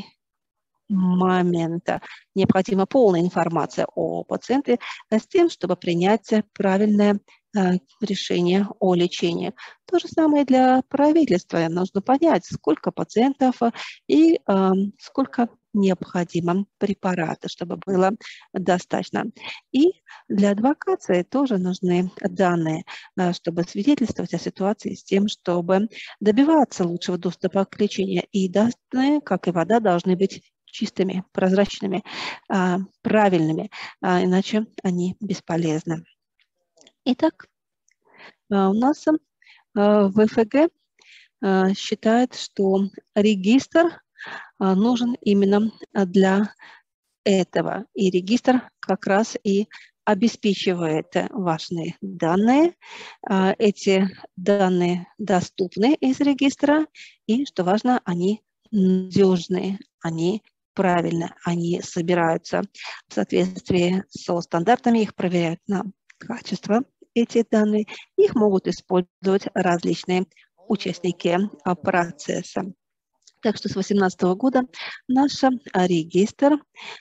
момент. Необходима полная информация о пациенте с тем, чтобы принять правильное решение о лечении. То же самое и для правительства. Нужно понять, сколько пациентов и э, сколько необходимо препарата, чтобы было достаточно. И для адвокации тоже нужны данные, чтобы свидетельствовать о ситуации с тем, чтобы добиваться лучшего доступа к лечению. И данные, как и вода, должны быть чистыми, прозрачными, правильными, иначе они бесполезны. Итак, у нас в ВФГ считает, что регистр нужен именно для этого. И регистр как раз и обеспечивает важные данные. Эти данные доступны из регистра, и, что важно, они надежные, они правильно, они собираются в соответствии со стандартами, их проверяют на качество, эти данные, их могут использовать различные участники процесса. Так что с две тысячи восемнадцатого года наш регистр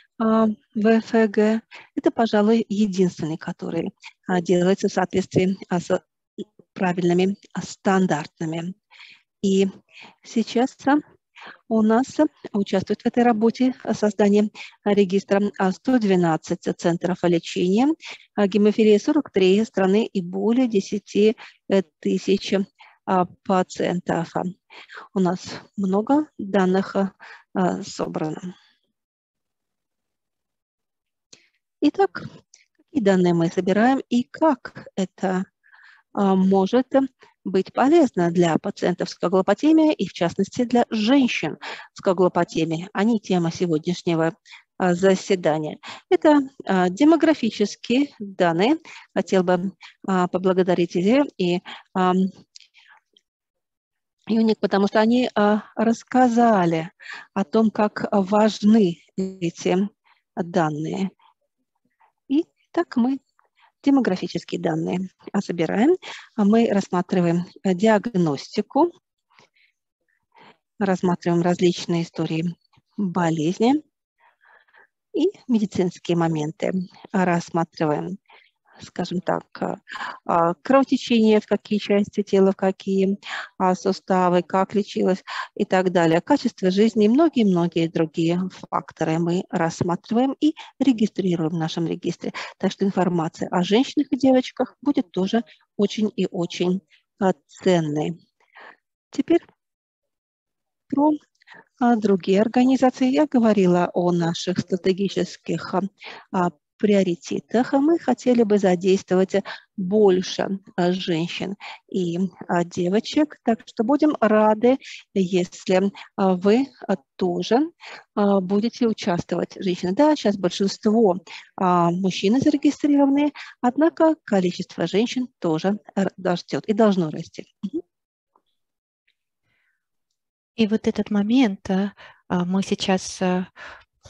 ВФГ – это, пожалуй, единственный, который делается в соответствии с правильными стандартами. И сейчас у нас участвует в этой работе создание регистра сто двенадцать центров лечения гемофилии, сорок три страны и более десять тысяч пациентов. У нас много данных собрано. Итак, какие данные мы собираем и как это может быть полезно для пациентов с коагулопатемией и, в частности, для женщин с коагулопатемией. Они тема сегодняшнего заседания. Это демографические данные. Хотел бы поблагодарить Илью и Юник, потому что они рассказали о том, как важны эти данные. И так мы демографические данные собираем. Мы рассматриваем диагностику, рассматриваем различные истории болезни и медицинские моменты. Рассматриваем, скажем так, кровотечение, в какие части тела, в какие суставы, как лечилось и так далее. Качество жизни и многие-многие другие факторы мы рассматриваем и регистрируем в нашем регистре. Так что информация о женщинах и девочках будет тоже очень и очень ценной. Теперь про другие организации. Я говорила о наших стратегических приоритетах. Мы хотели бы задействовать больше женщин и девочек. Так что будем рады, если вы тоже будете участвовать. Женщины, да, сейчас большинство мужчин зарегистрированы, однако количество женщин тоже растет и должно расти. И вот этот момент мы сейчас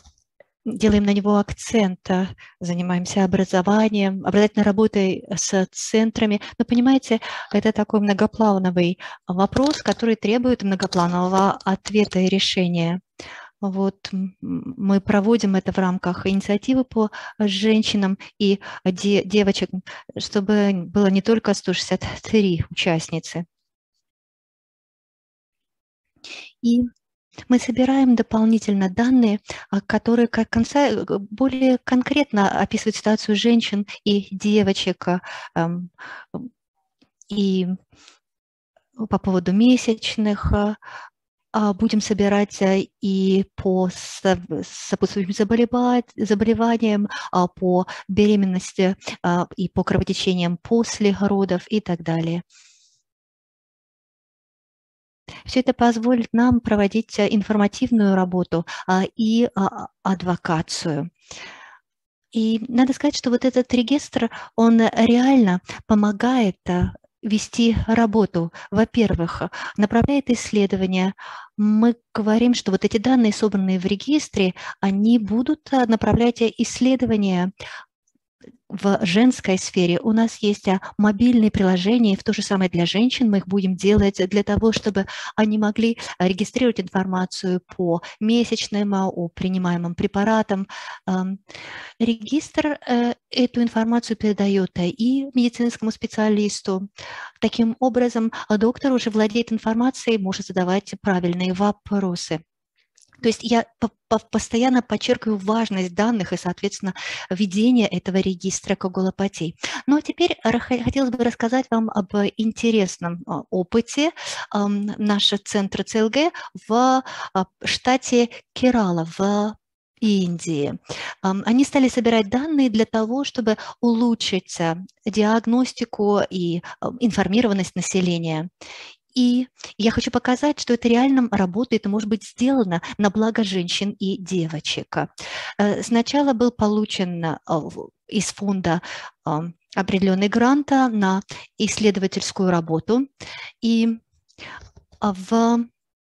делаем на него акцент, занимаемся образованием, образовательной работой с центрами. Но, понимаете, это такой многоплановый вопрос, который требует многопланового ответа и решения. Вот мы проводим это в рамках инициативы по женщинам и де девочкам, чтобы было не только сто шестьдесят три участницы. И мы собираем дополнительно данные, которые как конца, более конкретно описывают ситуацию женщин и девочек, и по поводу месячных. Будем собирать и по сопутствующим заболеваниям, по беременности и по кровотечениям после родов и так далее. Все это позволит нам проводить информативную работу и адвокацию. И надо сказать, что вот этот регистр, он реально помогает вести работу. Во-первых, направляет исследования. Мы говорим, что вот эти данные, собранные в регистре, они будут направлять исследования в женской сфере. У нас есть мобильные приложения, и в то же самое для женщин мы их будем делать для того, чтобы они могли регистрировать информацию по месячным, о принимаемым препаратам. Регистр эту информацию передает и медицинскому специалисту. Таким образом, доктор уже владеет информацией, может задавать правильные вопросы. То есть я постоянно подчеркиваю важность данных и, соответственно, ведения этого регистра коагулопатий. Ну а теперь хотелось бы рассказать вам об интересном опыте. Наш центр цэ эл гэ в штате Керала, в Индии. Они стали собирать данные для того, чтобы улучшить диагностику и информированность населения. И я хочу показать, что это реально работает и может быть сделано на благо женщин и девочек. Сначала был получен из фонда определенный грант на исследовательскую работу. И в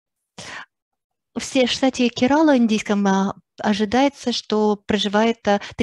В штате Керала, индийском, ожидается, что проживает три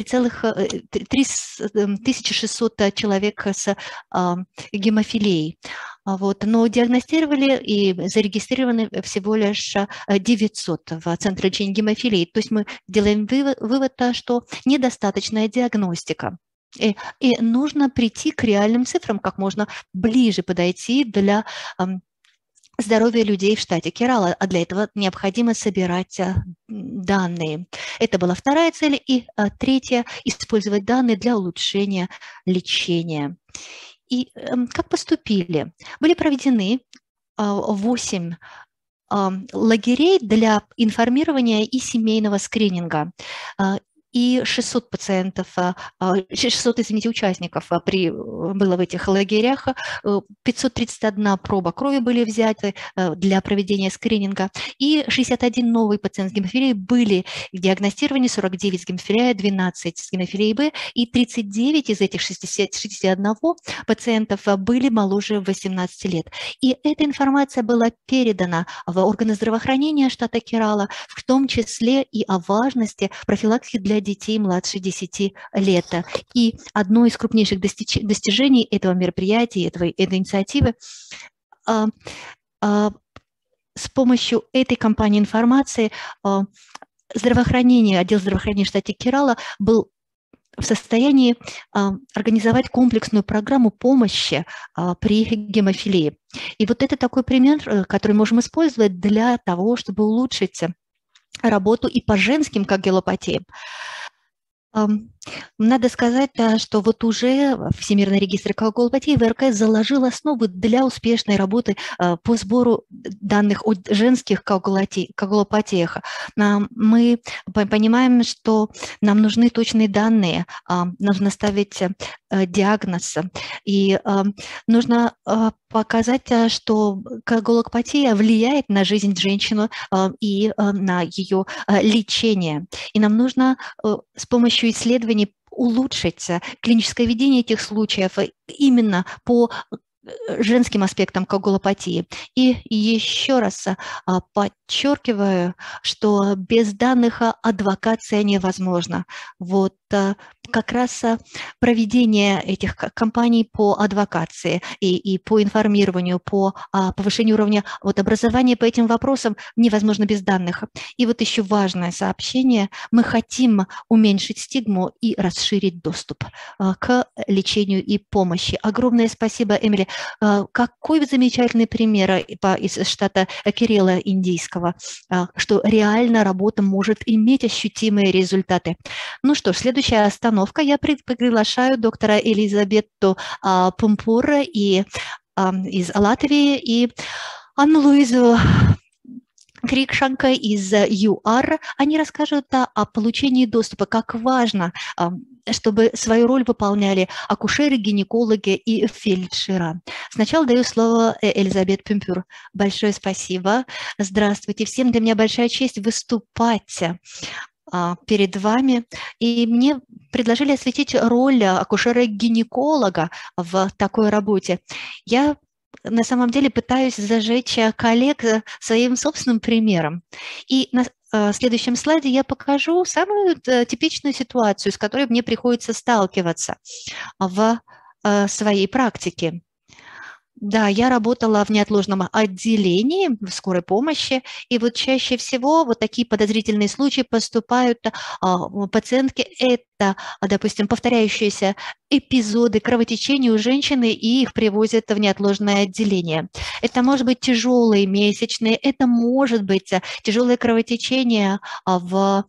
тысячи шестьсот человек с гемофилией. Вот. Но диагностировали и зарегистрированы всего лишь девятьсот в Центре лечения гемофилии. То есть мы делаем вывод, вывод что недостаточная диагностика. И, и нужно прийти к реальным цифрам, как можно ближе подойти для здоровья людей в штате Керала, а для этого необходимо собирать данные. Это была вторая цель. И третья – использовать данные для улучшения лечения. И как поступили? Были проведены восемь лагерей для информирования и семейного скрининга. И шестьсот пациентов, шестьсот, извините, участников при, было в этих лагерях, пятьсот тридцать одна проба крови были взяты для проведения скрининга, и шестьдесят один новый пациент с гемофилией были диагностированы, сорок девять с гемофилией, двенадцать с гемофилией Б, и тридцать девять из этих шестидесяти одного пациентов были моложе восемнадцати лет. И эта информация была передана в органы здравоохранения штата Керала, в том числе и о важности профилактики для детей младше десяти лет. И одно из крупнейших достиж достижений этого мероприятия, этого, этой инициативы, а, а, с помощью этой кампании информации а, здравоохранение, отдел здравоохранения в штате Керала был в состоянии а, организовать комплексную программу помощи а, при гемофилии. И вот это такой пример, который можем использовать для того, чтобы улучшить работу и по женским коагулопатиям. Надо сказать, что вот уже Всемирный регистр коагулопатии вэ эр ка заложил основы для успешной работы по сбору данных о женских коагулопатиях. Мы понимаем, что нам нужны точные данные, нужно ставить диагноз, и нужно показать, что коагулопатия влияет на жизнь женщины и на ее лечение. И нам нужно с помощью исследований улучшить клиническое ведение этих случаев именно по женским аспектом коагулопатии. И еще раз подчеркиваю, что без данных адвокация невозможна. Вот как раз проведение этих кампаний по адвокации и, и по информированию, по повышению уровня вот, образования по этим вопросам невозможно без данных. И вот еще важное сообщение. Мы хотим уменьшить стигму и расширить доступ к лечению и помощи. Огромное спасибо, Эмили. Какой замечательный пример из штата Керала индийского, что реально работа может иметь ощутимые результаты. Ну что ж, следующая остановка. Я приглашаю доктора Элизабетту Пумпура и, из Латвии и Анну-Луизу Крикшанка из ю ар. Они расскажут о получении доступа, как важно, чтобы свою роль выполняли акушеры, гинекологи и фельдшера. Сначала даю слово Элизабет Пумпур. Большое спасибо. Здравствуйте всем. Для меня большая честь выступать перед вами. И мне предложили осветить роль акушера-гинеколога в такой работе. Я на самом деле пытаюсь зажечь коллег своим собственным примером. И на следующем слайде я покажу самую типичную ситуацию, с которой мне приходится сталкиваться в своей практике. Да, я работала в неотложном отделении в скорой помощи, и вот чаще всего вот такие подозрительные случаи поступают а, пациентки. Это, допустим, повторяющиеся эпизоды кровотечения у женщины, и их привозят в неотложное отделение. Это может быть тяжелые месячные, это может быть тяжелое кровотечение в,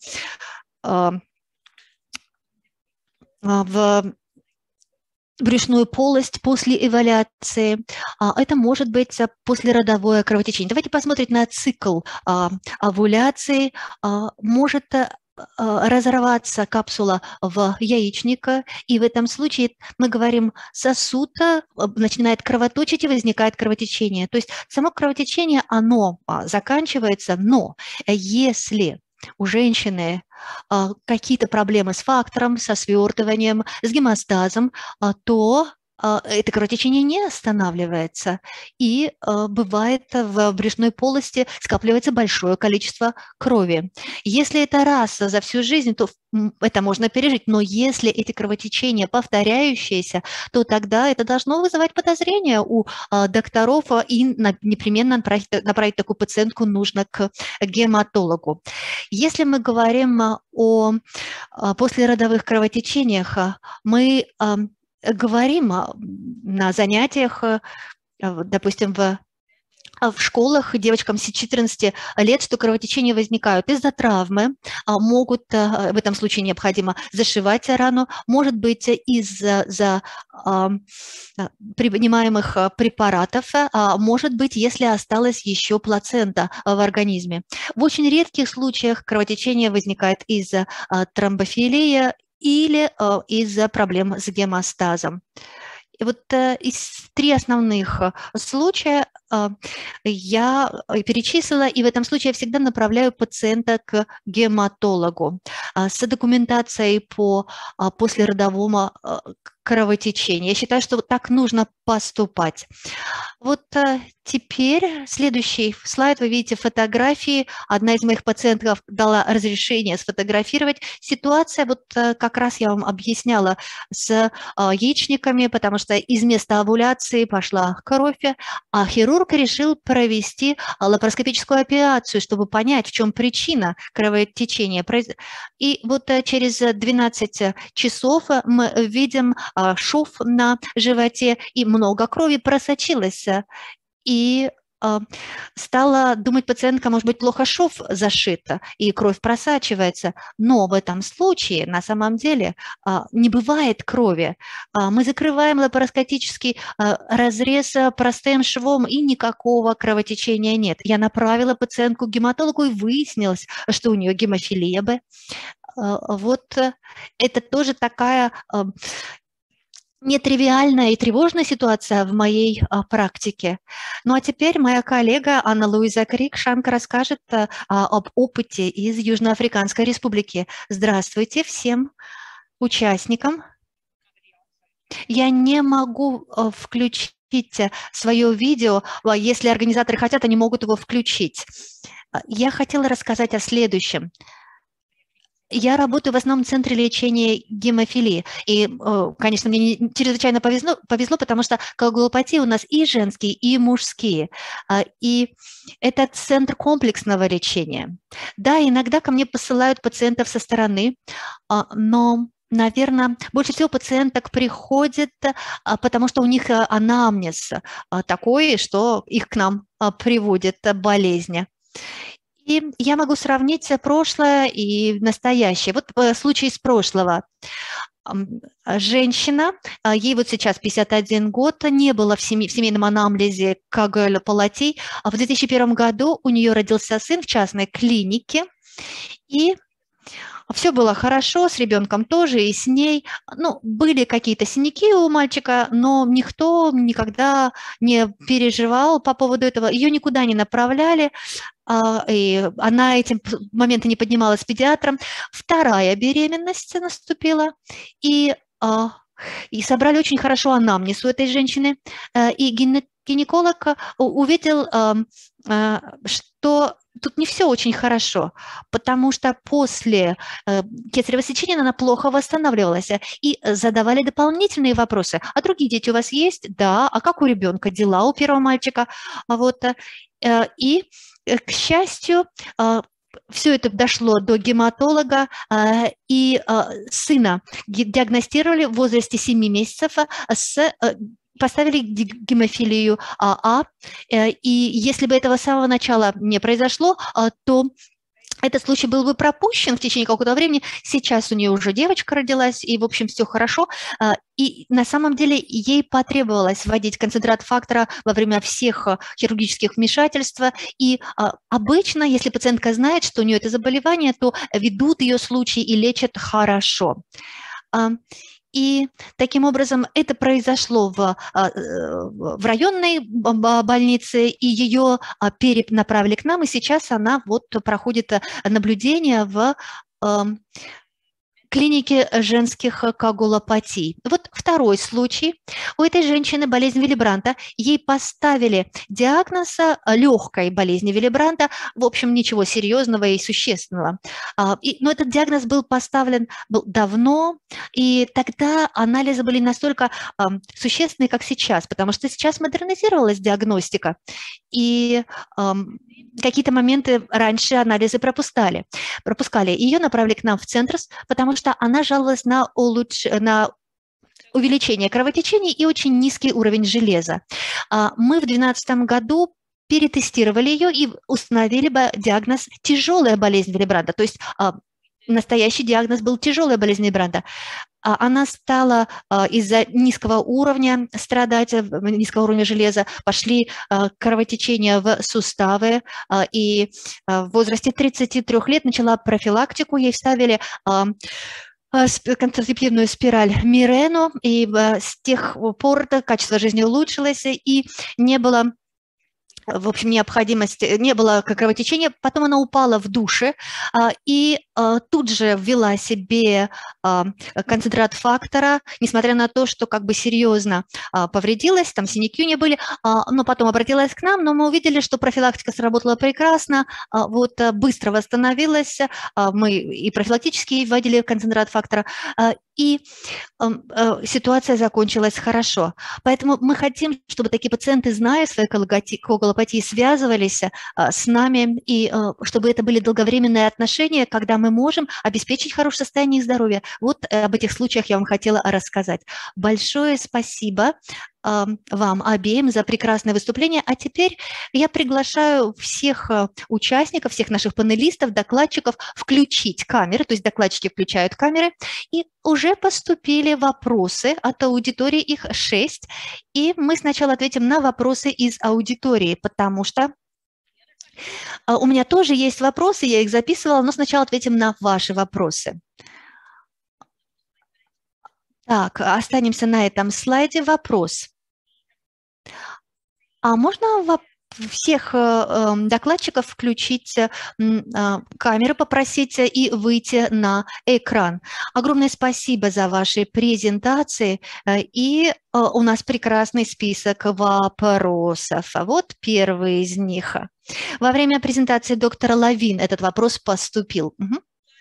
в брюшную полость после эволюции, это может быть послеродовое кровотечение. Давайте посмотрим на цикл овуляции. Может разорваться капсула в яичника, и в этом случае мы говорим, сосуд начинает кровоточить и возникает кровотечение. То есть само кровотечение, оно заканчивается, но если у женщины а, какие-то проблемы с фактором, со свертыванием, с гемостазом, а, то а, это кровотечение не останавливается. И а, бывает в брюшной полости скапливается большое количество крови. Если это раз за всю жизнь, то это можно пережить. Но если эти кровотечения повторяющиеся, то тогда это должно вызывать подозрения у а, докторов, и на, непременно направить, направить такую пациентку нужно к гематологу. Если мы говорим о послеродовых кровотечениях, мы говорим на занятиях, допустим, в в школах девочкам с четырнадцати лет, что кровотечения возникают из-за травмы, могут в этом случае необходимо зашивать рану, может быть из-за принимаемых препаратов, может быть, если осталась еще плацента в организме. В очень редких случаях кровотечение возникает из-за тромбофилии или из-за проблем с гемостазом. И вот из три основных случая я перечислила, и в этом случае я всегда направляю пациента к гематологу с документацией по послеродовому кровотечению. Я считаю, что так нужно поступать. Вот теперь следующий слайд. Вы видите фотографии. Одна из моих пациентов дала разрешение сфотографировать. Ситуация, вот как раз я вам объясняла, с яичниками, потому что из места овуляции пошла кровь, а хирург решил провести лапароскопическую операцию, чтобы понять, в чем причина кровотечения. И вот через двенадцать часов мы видим шов на животе, и много крови просочилось. И стала думать пациентка, может быть, плохо шов зашит, и кровь просачивается. Но в этом случае на самом деле не бывает крови. Мы закрываем лапароскопический разрез простым швом, и никакого кровотечения нет. Я направила пациентку к гематологу, и выяснилось, что у нее гемофилия Б. Вот это тоже такая нетривиальная и тревожная ситуация в моей а, практике. Ну а теперь моя коллега Анна-Луиза Крикшанка расскажет а, об опыте из Южноафриканской Республики. Здравствуйте всем участникам. Я не могу а, включить свое видео. Если организаторы хотят, они могут его включить. Я хотела рассказать о следующем. Я работаю в основном центре лечения гемофилии. И, конечно, мне чрезвычайно повезло, повезло, потому что коагулопатии у нас и женские, и мужские. И это центр комплексного лечения. Да, иногда ко мне посылают пациентов со стороны, но, наверное, больше всего пациенток приходит, потому что у них анамнез такой, что их к нам приводит болезнь. И я могу сравнить прошлое и настоящее. Вот случай из прошлого. Женщина, ей вот сейчас пятьдесят один год, не было в, семей, в семейном анамнезе коагулопатий. А в две тысячи первом году у нее родился сын в частной клинике, и все было хорошо, с ребенком тоже, и с ней. Ну, были какие-то синяки у мальчика, но никто никогда не переживал по поводу этого. Ее никуда не направляли, и она этим моментом не поднималась с педиатром. Вторая беременность наступила, и, и собрали очень хорошо анамнез у этой женщины. И гинеколог увидел, что тут не все очень хорошо, потому что после кесарево сечения она плохо восстанавливалась, и задавали дополнительные вопросы. А другие дети у вас есть? Да. А как у ребенка дела у первого мальчика? Вот. И, к счастью, все это дошло до гематолога, и сына диагностировали в возрасте семи месяцев с... поставили гемофилию А, и если бы этого с самого начала не произошло, то этот случай был бы пропущен в течение какого-то времени. Сейчас у нее уже девочка родилась, и, в общем, все хорошо. И на самом деле ей потребовалось вводить концентрат фактора во время всех хирургических вмешательств. И обычно, если пациентка знает, что у нее это заболевание, то ведут ее случай и лечат хорошо. И таким образом это произошло в, в районной больнице, и ее перенаправили к нам, и сейчас она вот проходит наблюдение в клинике женских коагулопатий. Вот второй случай. У этой женщины болезнь Виллибранта. Ей поставили диагноз легкой болезни Виллибранта. В общем, ничего серьезного и существенного. Но этот диагноз был поставлен был давно, и тогда анализы были настолько существенные, как сейчас, потому что сейчас модернизировалась диагностика, и какие-то моменты раньше анализы пропускали. пропускали. Ее направили к нам в центр, потому что она жаловалась на, улуч... на увеличение кровотечений и очень низкий уровень железа. Мы в две тысячи двенадцатом году перетестировали ее и установили бы диагноз «тяжелая болезнь Виллибранта», то есть настоящий диагноз был «тяжелая болезнь Виллибранта». Она стала из-за низкого уровня страдать, низкого уровня железа, пошли кровотечения в суставы, и в возрасте тридцати трёх лет начала профилактику, ей вставили контрацептивную спираль Мирену, и с тех пор качество жизни улучшилось, и не было... в общем, необходимости, не было кровотечения. Потом она упала в душе и тут же ввела себе концентрат фактора, несмотря на то, что как бы серьезно повредилась, там синяки у нее были, но потом обратилась к нам, но мы увидели, что профилактика сработала прекрасно, вот быстро восстановилась, мы и профилактически вводили концентрат фактора, и ситуация закончилась хорошо. Поэтому мы хотим, чтобы такие пациенты, зная свои коагулопатии, связывались с нами, и чтобы это были долговременные отношения, когда мы можем обеспечить хорошее состояние здоровья. Вот об этих случаях я вам хотела рассказать. Большое спасибо вам обеим за прекрасное выступление. А теперь я приглашаю всех участников, всех наших панелистов, докладчиков включить камеры, то есть докладчики включают камеры, и уже поступили вопросы от аудитории, их шесть, и мы сначала ответим на вопросы из аудитории, потому что у меня тоже есть вопросы, я их записывала, но сначала ответим на ваши вопросы. Так, останемся на этом слайде. Вопрос. А можно всех докладчиков включить камеры, попросить и выйти на экран. Огромное спасибо за ваши презентации. И у нас прекрасный список вопросов. Вот первый из них. Во время презентации доктора Лавин этот вопрос поступил. Угу.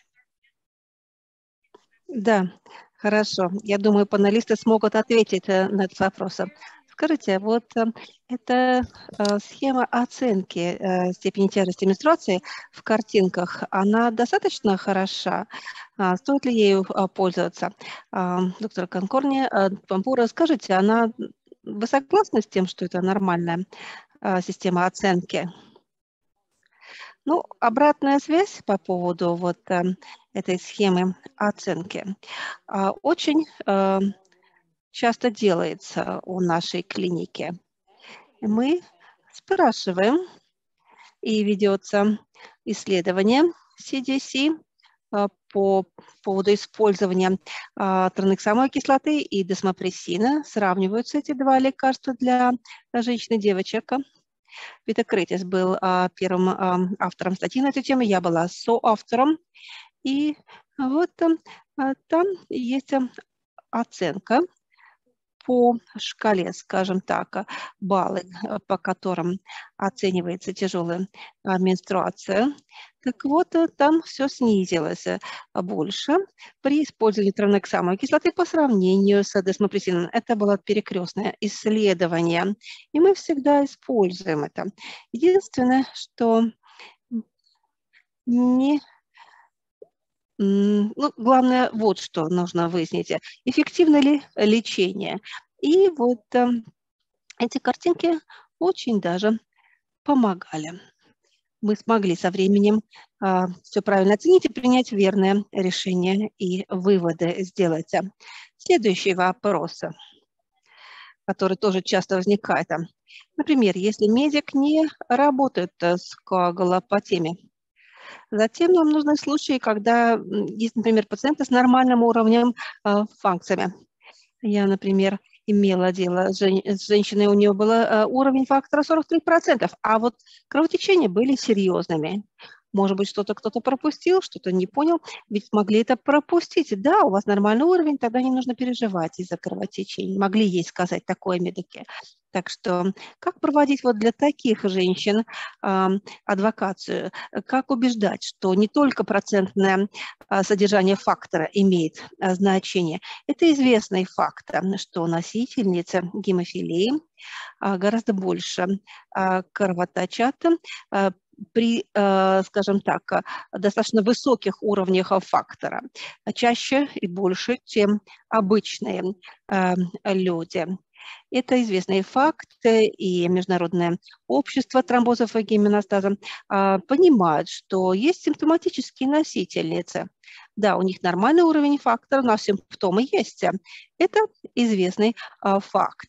Да, хорошо. Я думаю, панелисты смогут ответить на этот вопрос. Скажите, вот эта схема оценки степени тяжести менструации в картинках, она достаточно хороша? Стоит ли ею пользоваться? Доктор Конкорни, Пампура, скажите, она, вы согласны с тем, что это нормальная система оценки? Ну, обратная связь по поводу вот э, этой схемы оценки э, очень э, часто делается у нашей клиники. Мы спрашиваем, и ведется исследование си ди си э, по поводу использования э, транексамовой кислоты и десмопрессина. Сравниваются эти два лекарства для женщин и девочек. Питер Кретис был а, первым а, автором статьи на эту тему, я была соавтором. И вот а, там есть оценка по шкале, скажем так, баллы, по которым оценивается тяжелая а, менструация. Так вот, там все снизилось больше при использовании транексамовой кислоты по сравнению с десмопрессином. Это было перекрестное исследование, и мы всегда используем это. Единственное, что не... Ну, главное, вот что нужно выяснить. Эффективно ли лечение? И вот э, эти картинки очень даже помогали. Мы смогли со временем э, все правильно оценить и принять верное решение и выводы сделать. Следующий вопрос, который тоже часто возникает. Например, если медик не работает с коагулопатиями, затем нам нужны случаи, когда есть, например, пациенты с нормальным уровнем э, функциями. Я, например, имела дело с, жен... с женщиной, у нее был э, уровень фактора сорок три процента, а вот кровотечения были серьезными. Может быть, что-то кто-то пропустил, что-то не понял, ведь могли это пропустить. Да, у вас нормальный уровень, тогда не нужно переживать из-за кровотечений. Могли ей сказать такое медики. Так что как проводить вот для таких женщин э, адвокацию? Как убеждать, что не только процентное э, содержание фактора имеет э, значение? Это известный факт, что носительницы гемофилии э, гораздо больше э, кровоточат э, при, э, скажем так, достаточно высоких уровнях фактора, чаще и больше, чем обычные э, люди. Это известный факт, и Международное общество тромбозов и гемостаза а, понимает, что есть симптоматические носительницы. Да, у них нормальный уровень фактора, но симптомы есть. Это известный а, факт.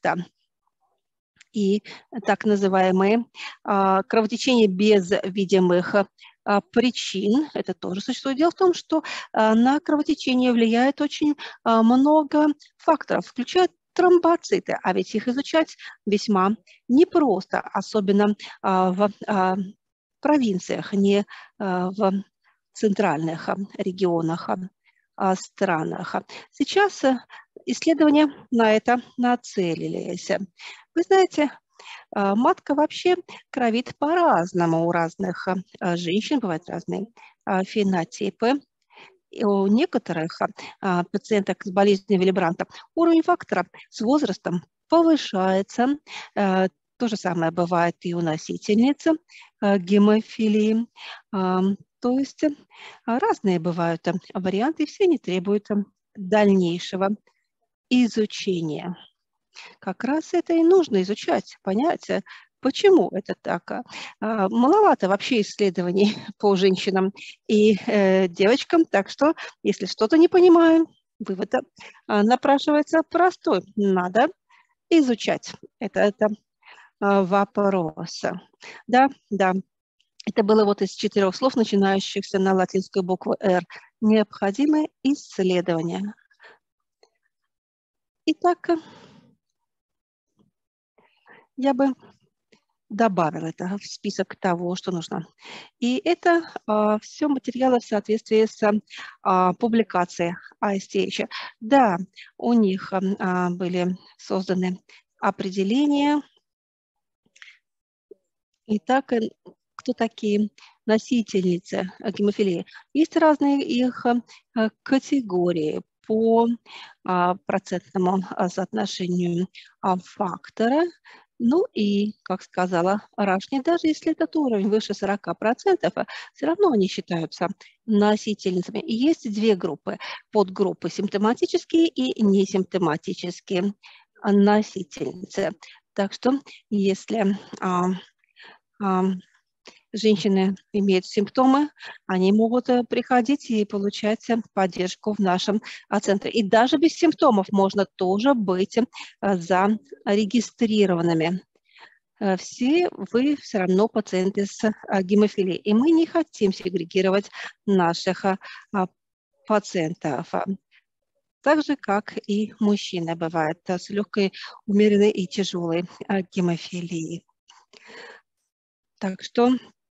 И так называемые а, кровотечения без видимых а, причин, это тоже существует. Дело в том, что а, на кровотечение влияет очень а, много факторов, включая тромбоциты, а ведь их изучать весьма непросто, особенно а, в а, провинциях, не а, в центральных а, регионах, а, странах. Сейчас исследования на это нацелились. Вы знаете, матка вообще кровит по-разному у разных женщин, бывают разные фенотипы. И у некоторых а, пациенток с болезнью Виллибранта уровень фактора с возрастом повышается. А, то же самое бывает и у носительницы а, гемофилии. А, то есть а, разные бывают а, варианты, все они требуют а, дальнейшего изучения. Как раз это и нужно изучать, понять, почему это так. Маловато вообще исследований по женщинам и э, девочкам, так что, если что-то не понимаем, вывод напрашивается простой. Надо изучать. Это, это вопрос. Да, да. Это было вот из четырех слов, начинающихся на латинскую букву «Р». Необходимые исследования. Итак, я бы добавил это в список того, что нужно. И это а, все материалы в соответствии с а, публикацией ай эс ти эйч. Да, у них а, были созданы определения. Итак, кто такие носительницы гемофилии? Есть разные их а, категории по а, процентному а, соотношению а, фактора. Ну и, как сказала Рашни, даже если этот уровень выше сорока процентов, все равно они считаются носительницами. И есть две группы, подгруппы: симптоматические и несимптоматические носительницы. Так что если а, а, женщины имеют симптомы, они могут приходить и получать поддержку в нашем центре. И даже без симптомов можно тоже быть зарегистрированными. Все вы все равно пациенты с гемофилией. И мы не хотим сегрегировать наших пациентов. Так же, как и мужчины бывают с легкой, умеренной и тяжелой гемофилией. Так что,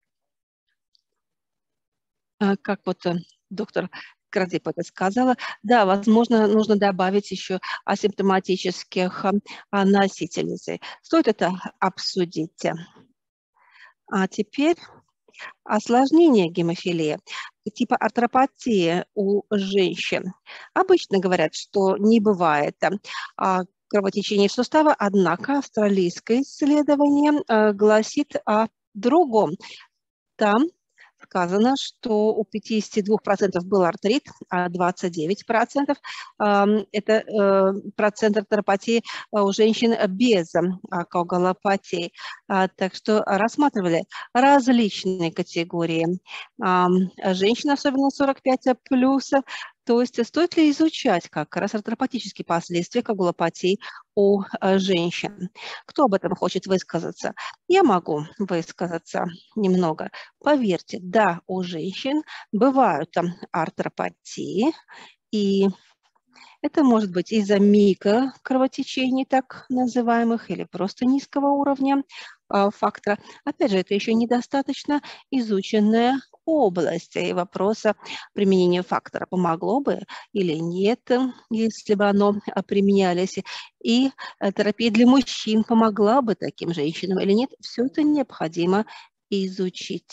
как вот доктор Крадип это сказала, да, возможно, нужно добавить еще асимптоматических носительниц. Стоит это обсудить. А теперь осложнение гемофилии, типа артропатии у женщин. Обычно говорят, что не бывает кровотечения в суставе, однако австралийское исследование гласит о другом. Там сказано, что у пятидесяти двух процентов был артрит, а двадцать девять процентов это процент артропатии у женщин без коагулопатии. Так что рассматривали различные категории женщин, особенно сорок пять плюс. То есть стоит ли изучать как раз артропатические последствия коагулопатии у женщин? Кто об этом хочет высказаться? Я могу высказаться немного. Поверьте, да, у женщин бывают артропатии, и это может быть из-за микрокровотечений, так называемых, или просто низкого уровня э, фактора. Опять же, это еще недостаточно изученная область, и вопроса применения фактора помогло бы или нет, если бы оно применялось, и терапия для мужчин помогла бы таким женщинам или нет. Все это необходимо изучить.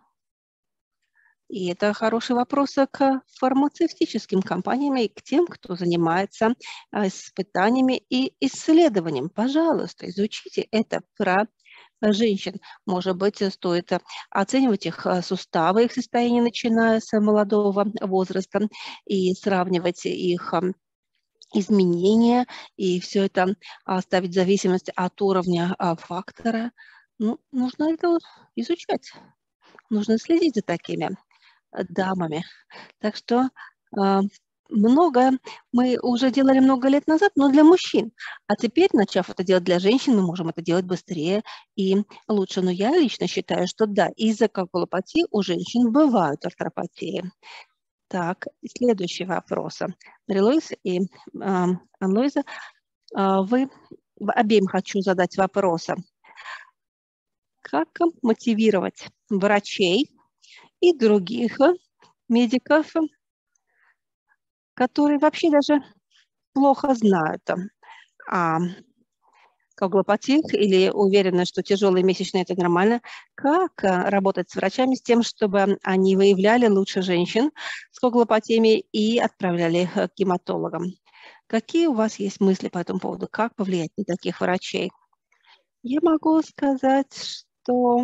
И это хороший вопрос к фармацевтическим компаниям и к тем, кто занимается испытаниями и исследованием. Пожалуйста, изучите это про женщин. Может быть, стоит оценивать их суставы, их состояние, начиная с молодого возраста, и сравнивать их изменения, и все это ставить в зависимости от уровня фактора. Ну, нужно это изучать, нужно следить за такими дамами. Так что э, много мы уже делали много лет назад, но для мужчин. А теперь, начав это делать для женщин, мы можем это делать быстрее и лучше. Но я лично считаю, что да, из-за коагулопатии у женщин бывают артропатии. Так, следующий вопрос. Мари-Луиз и э, Анн-Луиза, э, вы обеим хочу задать вопрос. Как мотивировать врачей и других медиков, которые вообще даже плохо знают о коагулопатиях или уверены, что тяжелые месячные – это нормально, как работать с врачами с тем, чтобы они выявляли лучше женщин с коагулопатиями и отправляли их к гематологам? Какие у вас есть мысли по этому поводу? Как повлиять на таких врачей? Я могу сказать, что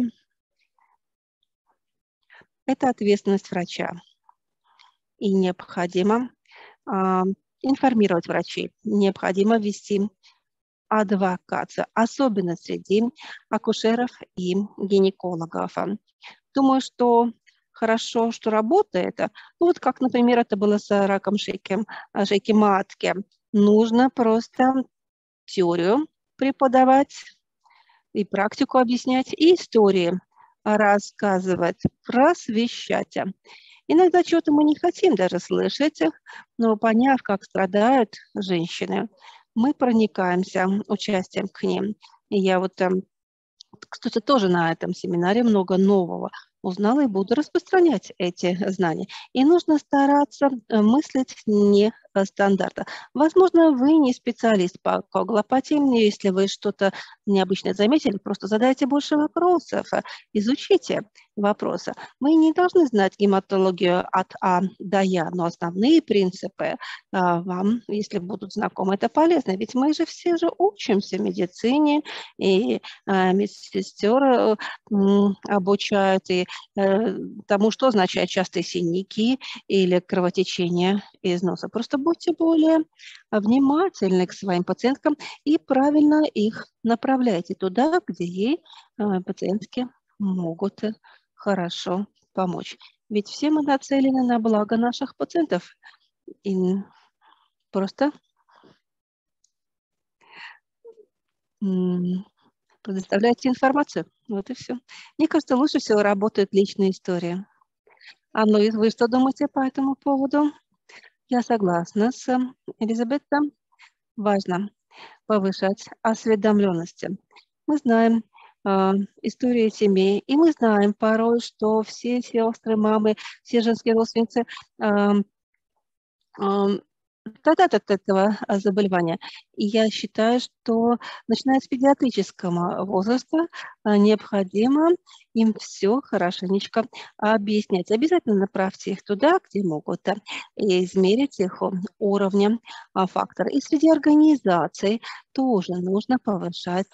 это ответственность врача. И необходимо а, информировать врачей, необходимо вести адвокацию, особенно среди акушеров и гинекологов. Думаю, что хорошо, что работает. Ну, вот как, например, это было с раком шейки, шейки матки. Нужно просто теорию преподавать и практику объяснять, и истории рассказывать, просвещать. Иногда чего-то мы не хотим даже слышать, но поняв, как страдают женщины, мы проникаемся участием к ним. И я вот кстати, тоже на этом семинаре много нового узнала и буду распространять эти знания. И нужно стараться мыслить не стандарта. Возможно, вы не специалист по коагулопатии, если вы что-то необычное заметили, просто задайте больше вопросов, изучите вопросы. Мы не должны знать гематологию от А до Я, но основные принципы вам, если будут знакомы, это полезно. Ведь мы же все же учимся в медицине, и медсестер обучают, и тому, что означают частые синяки или кровотечение из носа. Просто будьте более внимательны к своим пациенткам и правильно их направляйте туда, где ей пациентки могут хорошо помочь. Ведь все мы нацелены на благо наших пациентов. И просто предоставляйте информацию. Вот и все. Мне кажется, лучше всего работают личные истории. А ну и вы что думаете по этому поводу? Я согласна с Элизабетом. Важно повышать осведомленность. Мы знаем э, истории семей, и мы знаем порой, что все сестры, мамы, все женские родственницы э, э, страдают от этого заболевания. И я считаю, что начиная с педиатрического возраста необходимо им все хорошенечко объяснять. Обязательно направьте их туда, где могут, и измерить их уровнем фактора. И среди организаций тоже нужно повышать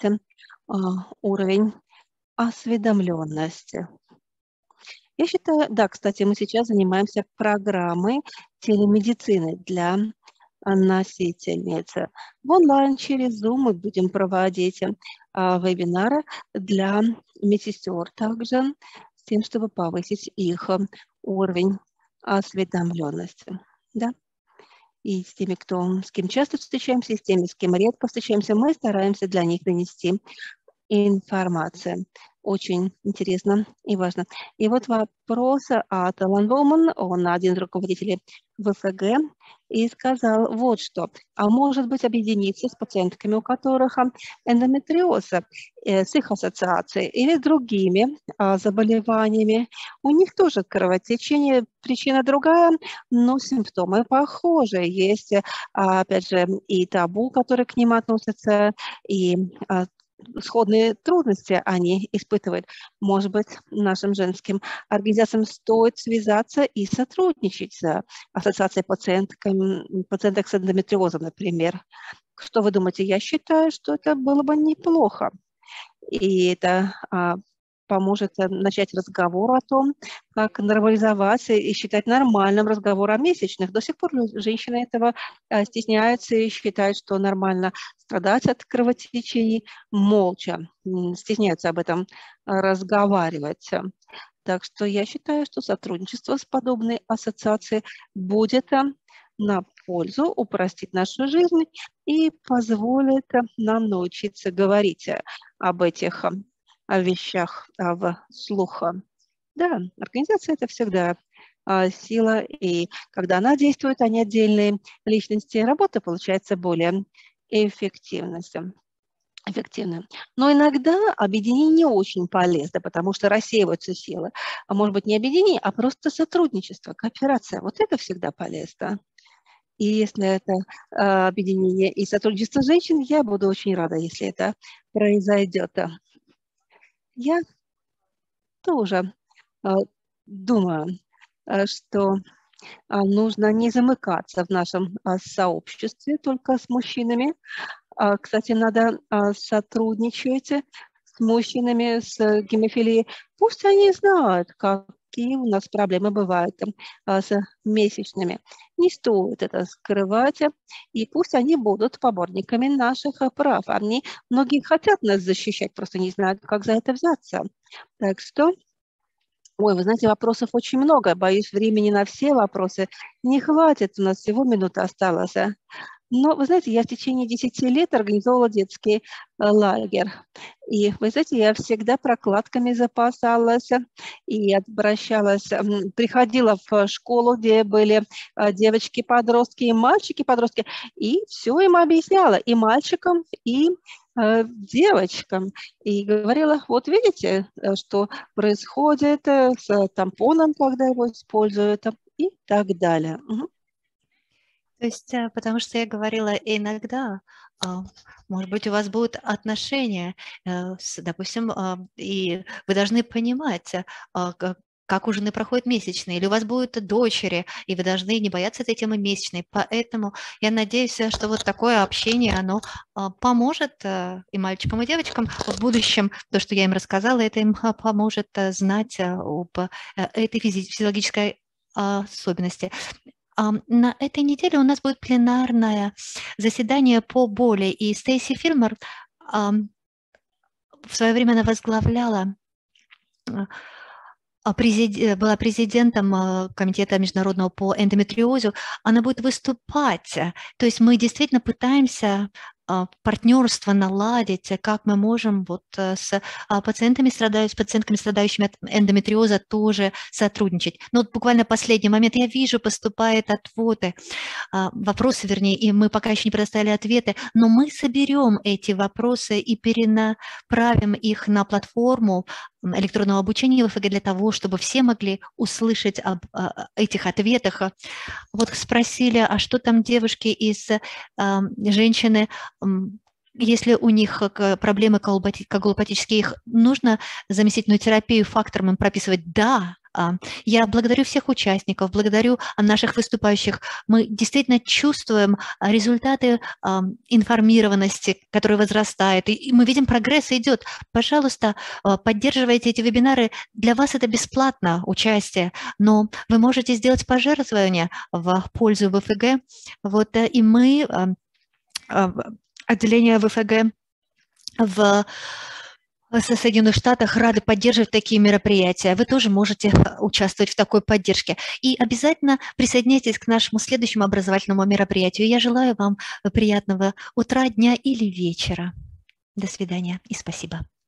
уровень осведомленности. Я считаю, да, кстати, мы сейчас занимаемся программой телемедицины для носительниц. В онлайн через Zoom мы будем проводить а, вебинары для медсестер также, с тем, чтобы повысить их уровень осведомленности. Да? И с теми, кто, с кем часто встречаемся, и с теми, с кем редко встречаемся, мы стараемся для них донести информацию. Очень интересно и важно. И вот вопрос от Алан Боуман, он один из руководителей вэ эф гэ, и сказал вот что. А может быть объединиться с пациентками, у которых эндометриоз, э, с их ассоциацией или с другими а, заболеваниями. У них тоже кровотечение, причина другая, но симптомы похожие. Есть, а, опять же, и табу, которые к ним относятся, и а, сходные трудности они испытывают. Может быть, нашим женским организациям стоит связаться и сотрудничать с ассоциацией пациентками, пациенток с эндометриозом, например. Что вы думаете? Я считаю, что это было бы неплохо. И это а, поможет начать разговор о том, как нормализовать и считать нормальным разговор о месячных. До сих пор женщины этого стесняются и считают, что нормально страдать от кровотечений молча, стесняются об этом разговаривать. Так что я считаю, что сотрудничество с подобной ассоциацией будет на пользу, упростит нашу жизнь и позволит нам научиться говорить об этих вещах вслух. Да, организация – это всегда а, сила, и когда она действует, а не отдельные личности, работа получается более эффективной. эффективно. Но иногда объединение не очень полезно, потому что рассеиваются силы. А может быть, не объединение, а просто сотрудничество, кооперация. Вот это всегда полезно. И если это а, объединение и сотрудничество женщин, я буду очень рада, если это произойдет. Я тоже а, думаю, а, что а, нужно не замыкаться в нашем а, сообществе только с мужчинами. А, кстати, надо а, сотрудничать с мужчинами с гемофилией. Пусть они знают, какие у нас проблемы бывают а, с месячными. Не стоит это скрывать, и пусть они будут поборниками наших прав. Они, многие хотят нас защищать, просто не знают, как за это взяться. Так что, ой, вы знаете, вопросов очень много. Боюсь, времени на все вопросы не хватит. У нас всего минута осталась. Но, вы знаете, я в течение десяти лет организовывала детский э, лагерь. И, вы знаете, я всегда прокладками запасалась и обращалась, м, приходила в школу, где были э, девочки-подростки и мальчики-подростки, и все им объясняла, и мальчикам, и э, девочкам. И говорила, вот видите, э, что происходит э, с тампоном, когда его используют, и так далее. Мгм. То есть, э, потому что я говорила иногда, а, может быть, у вас будут отношения, э, с, допустим, а, и вы должны понимать, э, а, как, как у жены проходят месячные, или у вас будут дочери, и вы должны не бояться этой темы месячной. Поэтому я надеюсь, э, что вот такое общение, оно а, поможет э, и мальчикам, и девочкам в будущем. То, что я им рассказала, это им а, поможет э, знать э, об э, этой физи- физиологической а, особенности. Ам, На этой неделе у нас будет пленарное заседание по боли, и Стейси Филмор ам, в свое время она возглавляла, а, а, президе- была президентом а, Комитета международного по эндометриозу, она будет выступать. э, То есть мы действительно пытаемся а, партнерство наладить, э, как мы можем вот э, с а, пациентами, страдающими, с пациентками, страдающими от эндометриоза, тоже сотрудничать. Но вот буквально последний момент, я вижу, поступают отводы, а, вопросы, вернее, и мы пока еще не предоставили ответы, но мы соберем эти вопросы и перенаправим их на платформу м, электронного обучения в ВФГ для того, чтобы все могли услышать об а, этих ответах. А, Вот спросили, а что там девушки из а, женщины, м, если у них к- проблемы коагулопати- коагулопатические, их нужно заместительную терапию фактором им прописывать? Да. А, Я благодарю всех участников, благодарю а, наших выступающих. Мы действительно чувствуем а, результаты а, информированности, которая возрастает, и и мы видим, прогресс идет. Пожалуйста, а, поддерживайте эти вебинары. Для вас это бесплатно, участие, но вы можете сделать пожертвование в пользу ВФГ. Вот, э, и мы, а, а, отделение ВФГ в в Соединенных Штатах рады поддерживать такие мероприятия. Вы тоже можете а, участвовать в такой поддержке. И обязательно присоединяйтесь к нашему следующему образовательному мероприятию. Я желаю вам приятного утра, дня или вечера. До свидания и спасибо.